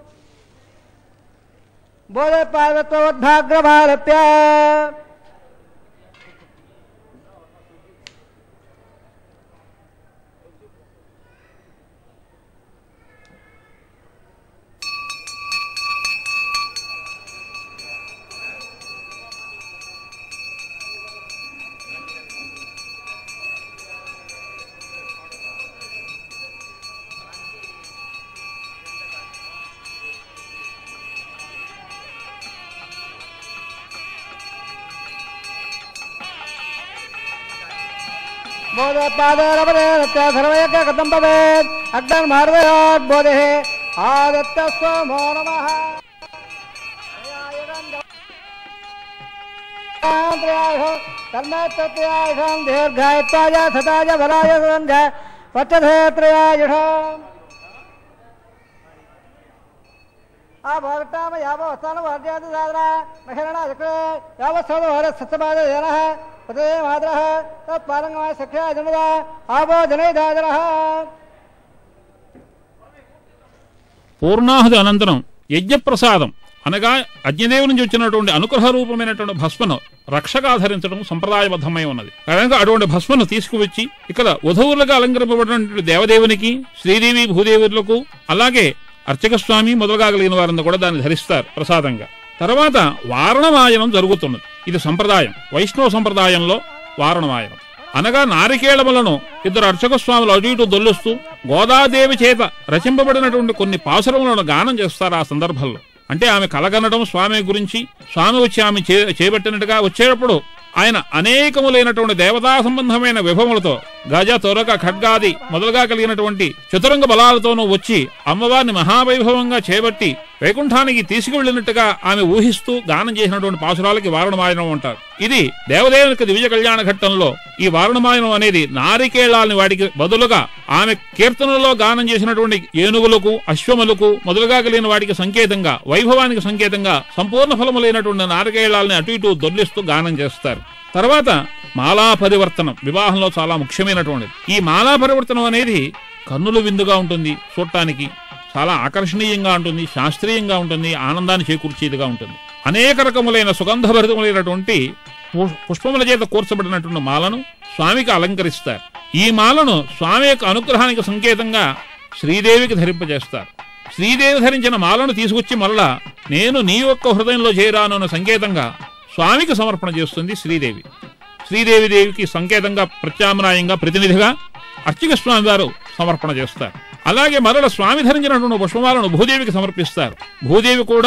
बोले पार्वतोद्भाग्र भारत्य बोधे पादे रवरे रत्या सर्वयज्ञ कथं भवेत् अग्निं मार्दयात् बोधे आदत्य सोमो नमः तन्मयत्तत्यायशं दीर्घायत्ताय सताय भराय सुरञ्जाय वचधे त्रयायुषम् आभक्ताम यावत्स्थान वर्ज्याति साधना महिरणा चक्रे यावत्स्थान भारत सत्यपाद जनः पते माद्रः तत्पारंगमाय सख्या जनदा आवो जनेदादरः పూర్ణాహుతి అనంతరం యజ్ఞప్రసాదం అనగా అగ్నిదేవుని నుంచి వచ్చినటువంటి అనుగ్రహ రూపమైనటువంటి భస్మను రక్షకాధరించడం సంప్రదాయబద్ధమై ఉన్నది. కనుక అటువంటి భస్మను తీసుకువచ్చి ఇక్కడ వధువులుగా అలంకరింపబడినటువంటి దేవదేవునికి శ్రీదేవి భూదేవులకు అలాగే అర్చక స్వామి మొదలుగా కలిగిన వారంతా కూడా దాన్ని ధరిస్తారు ప్రసాదంగా. తర్వాత వారణమాయనం జరుగుతున్నది. ఇది సంప్రదాయం. వైష్ణవ సంప్రదాయంలో వారణమాయనం అనగా నారికేళములను ఇద్దరు అర్చక స్వాములు అటు ఇటు దొల్లుస్తూ గోదాదేవి చేత రచింపబడినటువంటి కొన్ని పాసురములను గానం చేస్తారు. ఆ సందర్భంలో అంటే ఆమె కలగనడం స్వామి గురించి, స్వామి వచ్చి ఆమె చేపట్టినట్టుగా వచ్చేటప్పుడు ఆయన అనేకములైనటువంటి దేవతా సంబంధమైన విభవములతో గజ తొరక ఖడ్గాది మొదలుగా కలిగినటువంటి చతురంగ బలాలతోనూ వచ్చి అమ్మవారిని మహావైభవంగా చేపట్టి వైకుంఠానికి తీసుకువెళ్లినట్టుగా ఆమె ఊహిస్తూ గానం చేసినటువంటి పాసురాలకి వారణమాయనం అంటారు. ఇది దేవదేవునికి దివ్య కళ్యాణ ఘట్టంలో ఈ వారణమాయనం అనేది నారికేళాలని వాటికి బదులుగా ఆమె కీర్తనలో గానం చేసినటువంటి ఏనుగులకు అశ్వములకు మొదలుగా కలిగిన వాటికి సంకేతంగా, వైభవానికి సంకేతంగా సంపూర్ణ ఫలములైనటువంటి నారికేళాలని అటు ఇటు దొర్లిస్తూ గానం చేస్తారు. తర్వాత మాలా పరివర్తనం వివాహంలో చాలా ముఖ్యమైనటువంటిది. ఈ మాలా పరివర్తనం అనేది కన్నుల విందుగా ఉంటుంది, చూడటానికి చాలా ఆకర్షణీయంగా ఉంటుంది, శాస్త్రీయంగా ఉంటుంది, ఆనందాన్ని చేకూర్చేదిగా ఉంటుంది. అనేక రకములైన సుగంధభరితములైనటువంటి పుష్పముల చేత కూర్చబడినటువంటి మాలను స్వామికి అలంకరిస్తారు. ఈ మాలను స్వామి యొక్క అనుగ్రహానికి సంకేతంగా శ్రీదేవికి ధరింపజేస్తారు. శ్రీదేవి ధరించిన మాలను తీసుకొచ్చి మళ్ళా నేను నీ యొక్క హృదయంలో చేరాను అన్న సంకేతంగా స్వామికి సమర్పణ చేస్తుంది శ్రీదేవి. శ్రీదేవి దేవికి సంకేతంగా ప్రత్యామ్నాయంగా ప్రతినిధిగా అర్చక స్వామి వారు సమర్పణ చేస్తారు. అలాగే మరల స్వామి ధరించినటువంటి పుష్పమాలను భూదేవికి సమర్పిస్తారు. భూదేవి కూడా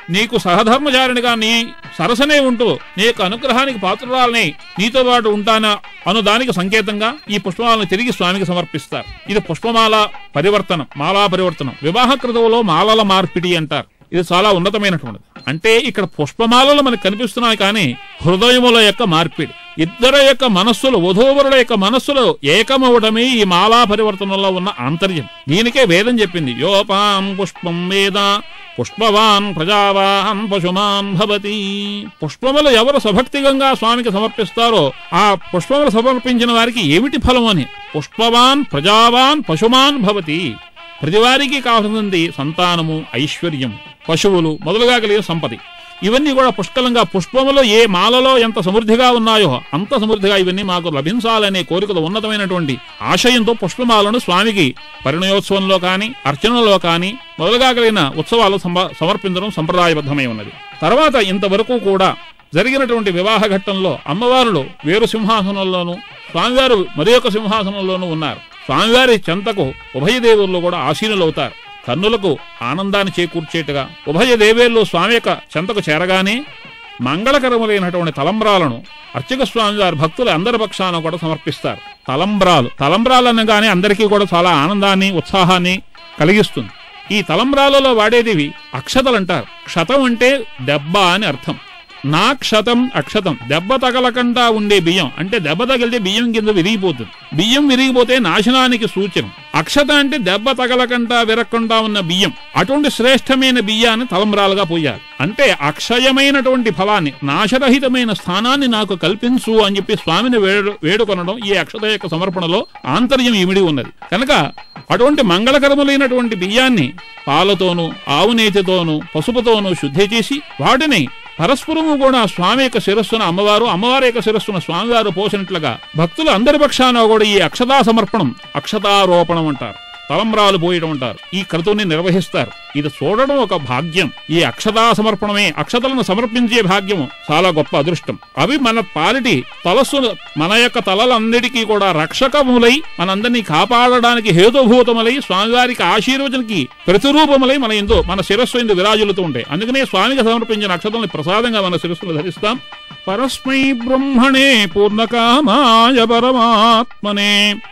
నీకు సహధర్మచారినిగా నీ సరసనే ఉంటూ నీ యొక్క అనుగ్రహానికి పాత్రురాలని నీతో పాటు ఉంటానా అను దానికి సంకేతంగా ఈ పుష్పమాలను తిరిగి స్వామికి సమర్పిస్తారు. ఇది పుష్పమాల పరివర్తనం, మాలా పరివర్తనం. వివాహ క్రతువులో మాలల మార్పిడి అంటారు. ఇది చాలా ఉన్నతమైనటువంటిది. అంటే ఇక్కడ పుష్పమాలలు మనకు కనిపిస్తున్నాయి, కానీ హృదయముల యొక్క మార్పిడి, ఇద్దరు యొక్క మనస్సులు, వధూవరుల యొక్క మనస్సులు ఏకమవడమే ఈ మాలా పరివర్తనంలో ఉన్న ఆంతర్యం. దీనికే వేదం చెప్పింది, యోపాం పుష్పం వేద పుష్పవాన్ ప్రజావాహన్ పశుమాన్ భవతి. పుష్పములు ఎవరు సభక్తిగా స్వామికి సమర్పిస్తారో ఆ పుష్పములు సమర్పించిన వారికి ఏమిటి ఫలం అని, పుష్పవాన్ ప్రజావాన్ పశుమాన్ భవతి. ప్రతివారికి కావాల్సింది సంతానము, ఐశ్వర్యము, పశువులు మొదలుగా కలిగే సంపద. ఇవన్నీ కూడా పుష్కలంగా పుష్పములో ఏ మాలలో ఎంత సమృద్ధిగా ఉన్నాయో అంత సమృద్ధిగా ఇవన్నీ మాకు లభించాలనే కోరికతో ఉన్నతమైనటువంటి ఆశయంతో పుష్పమాలను స్వామికి పరిణయోత్సవంలో కానీ అర్చనలో కానీ మొదలుగా కలిగిన ఉత్సవాలు సమర్పించడం సంప్రదాయబద్ధమై ఉన్నది. తర్వాత ఇంతవరకు కూడా జరిగినటువంటి వివాహ ఘట్టంలో అమ్మవారులు వేరు సింహాసనంలోనూ స్వామివారు మరి యొక్క సింహాసనంలోనూ ఉన్నారు. స్వామివారి చెంతకు ఉభయ దేవుళ్ళు కూడా ఆసీనులవుతారు. కన్నులకు ఆనందాన్ని చేకూర్చేట్టుగా ఉభయ దేవేళ్ళు స్వామి యొక్క చెంతకు చేరగానే మంగళకరములైనటువంటి తలంబ్రాలను అర్చక స్వామి వారి భక్తులు అందరి పక్షాన కూడా సమర్పిస్తారు. తలంబ్రాలు తలంబ్రాలు అనగానే అందరికీ కూడా చాలా ఆనందాన్ని, ఉత్సాహాన్ని కలిగిస్తుంది. ఈ తలంబ్రాలలో వాడేదివి అక్షతలు అంటారు. క్షతం అంటే దెబ్బ అని అర్థం. నా క్షతం అక్షతం, దెబ్బ తగలకుండా ఉండే బియ్యం. అంటే దెబ్బ తగిలితే బియ్యం కింద విరిగిపోతుంది. బియ్యం విరిగిపోతే నాశనానికి సూచన. అక్షత అంటే దెబ్బ తగలకుండా విరగకుండా ఉన్న బియ్యం. అటువంటి శ్రేష్టమైన బియ్యాన్ని తలంబ్రాలుగా పోయాలి. అంటే అక్షయమైనటువంటి ఫలాన్ని, నాశరహితమైన స్థానాన్ని నాకు కల్పించు అని చెప్పి స్వామిని వేడు వేడుకొనడం ఈ అక్షత యొక్క సమర్పణలో ఆంతర్యం ఇమిడి ఉన్నది. కనుక అటువంటి మంగళకరములైనటువంటి బియ్యాన్ని పాలతోనూ ఆవు నేతితోనూ పసుపుతోనూ శుద్ధి చేసి వాటిని పరస్పరము కూడా స్వామి యొక్క శిరస్సున అమ్మవారు, అమ్మవారి యొక్క శిరస్సున స్వామివారు పోసినట్లుగా భక్తులు అందరి పక్షాన కూడా ఈ అక్షతా సమర్పణం, అక్షతారోపణం అంటారు, తలంబ్రాలు పోయడం అంటారు, ఈ క్రతువుని నిర్వహిస్తారు. ఇది చూడడం ఒక భాగ్యం. ఈ అక్షతా సమర్పణమే, అక్షతలను సమర్పించే భాగ్యము చాలా గొప్ప అదృష్టం. అవి మన పాలిటి తలస్సు, మన యొక్క తలలన్నిటికీ కూడా రక్షకములై మనందరినీ కాపాడడానికి హేతుభూతములై స్వామివారికి ఆశీర్వచనకి ప్రతిరూపములై మన ఎందు, మన శిరస్సు ఎందు విరాజులుతూ ఉంటాయి. అందుకనే స్వామికి సమర్పించిన అక్షతల్ని ప్రసాదంగా మన శిరస్సును ధరిస్తాం. పరస్మై బ్రహ్మణే పూర్ణకామాయ పరమాత్మనే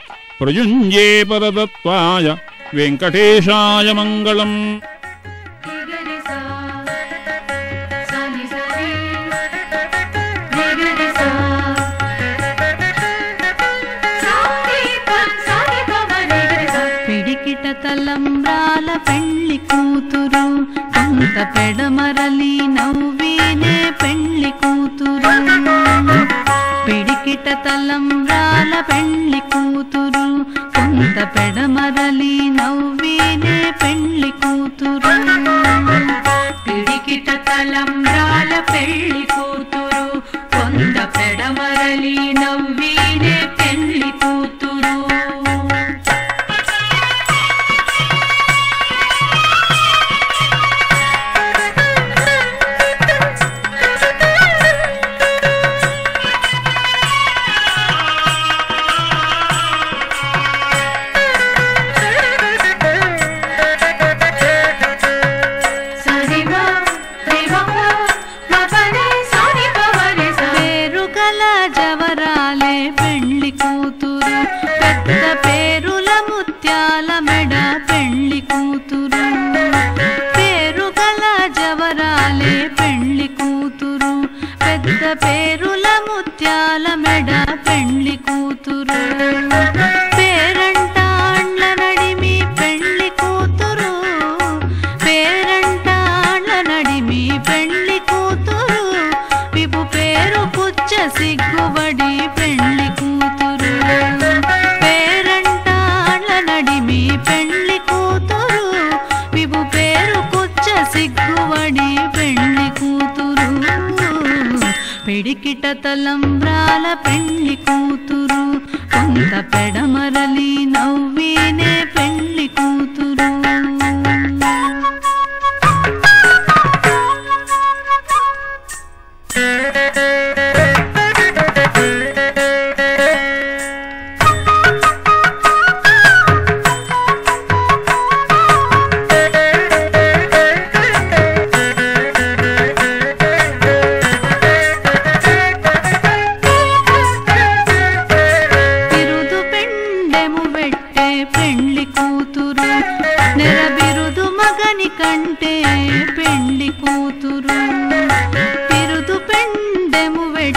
ప్రయుంజే పరదత్వాయ వెంకటేశాయ మంగళం. పిడికిట తలంబ్రాల పెళ్లి కూతురు, కొంత పెడమరలి నవ్వేనే పెళ్లి కూతురు. పిడికిట తలంబ్రాల పెళ్లి కూతురు, కొంత పెడమరలి నవ్వేనే పెళ్లి కూతురు. పిడికిట తలంబ్రాల పెళ్లి కూతురు, కొంత పెడమరలి నవ్వేనే పెళ్లి కూతురు. పేరుల ముత్యాల మెడ పెళ్లి కూతురు, పేరంటాండ్ల నడిమి పెళ్లి కూతురు, పేరంటాండ్ల నడిమి పెళ్లి కూతురు, విపు పేరు పుచ్చ సిగ్గుబడి పెళ్లి కూతురు, పేరంటాండ్ల నడిమి పెళ్లి కూతురు, విపు పేరు పుచ్చ సిగ్గుబడి పెళ్లి కూతురు. పిడికిట తలంబ్రాల పెళ్లి కూతురు, కొంత పెడమరలి నవ్వేనే పెళ్లి కూతురు.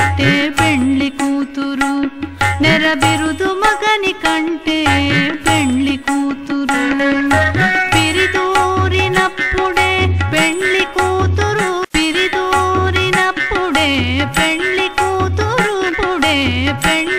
పెట్టే పెండ్లి కూతురు నెరబిరుదు మగని కంటే పెండ్లి కూతురు పిరిదూరినప్పుడే పెండ్లి కూతురు పిరిదూరినప్పుడే పెండ్లి కూతురు పుడే పెండ్లి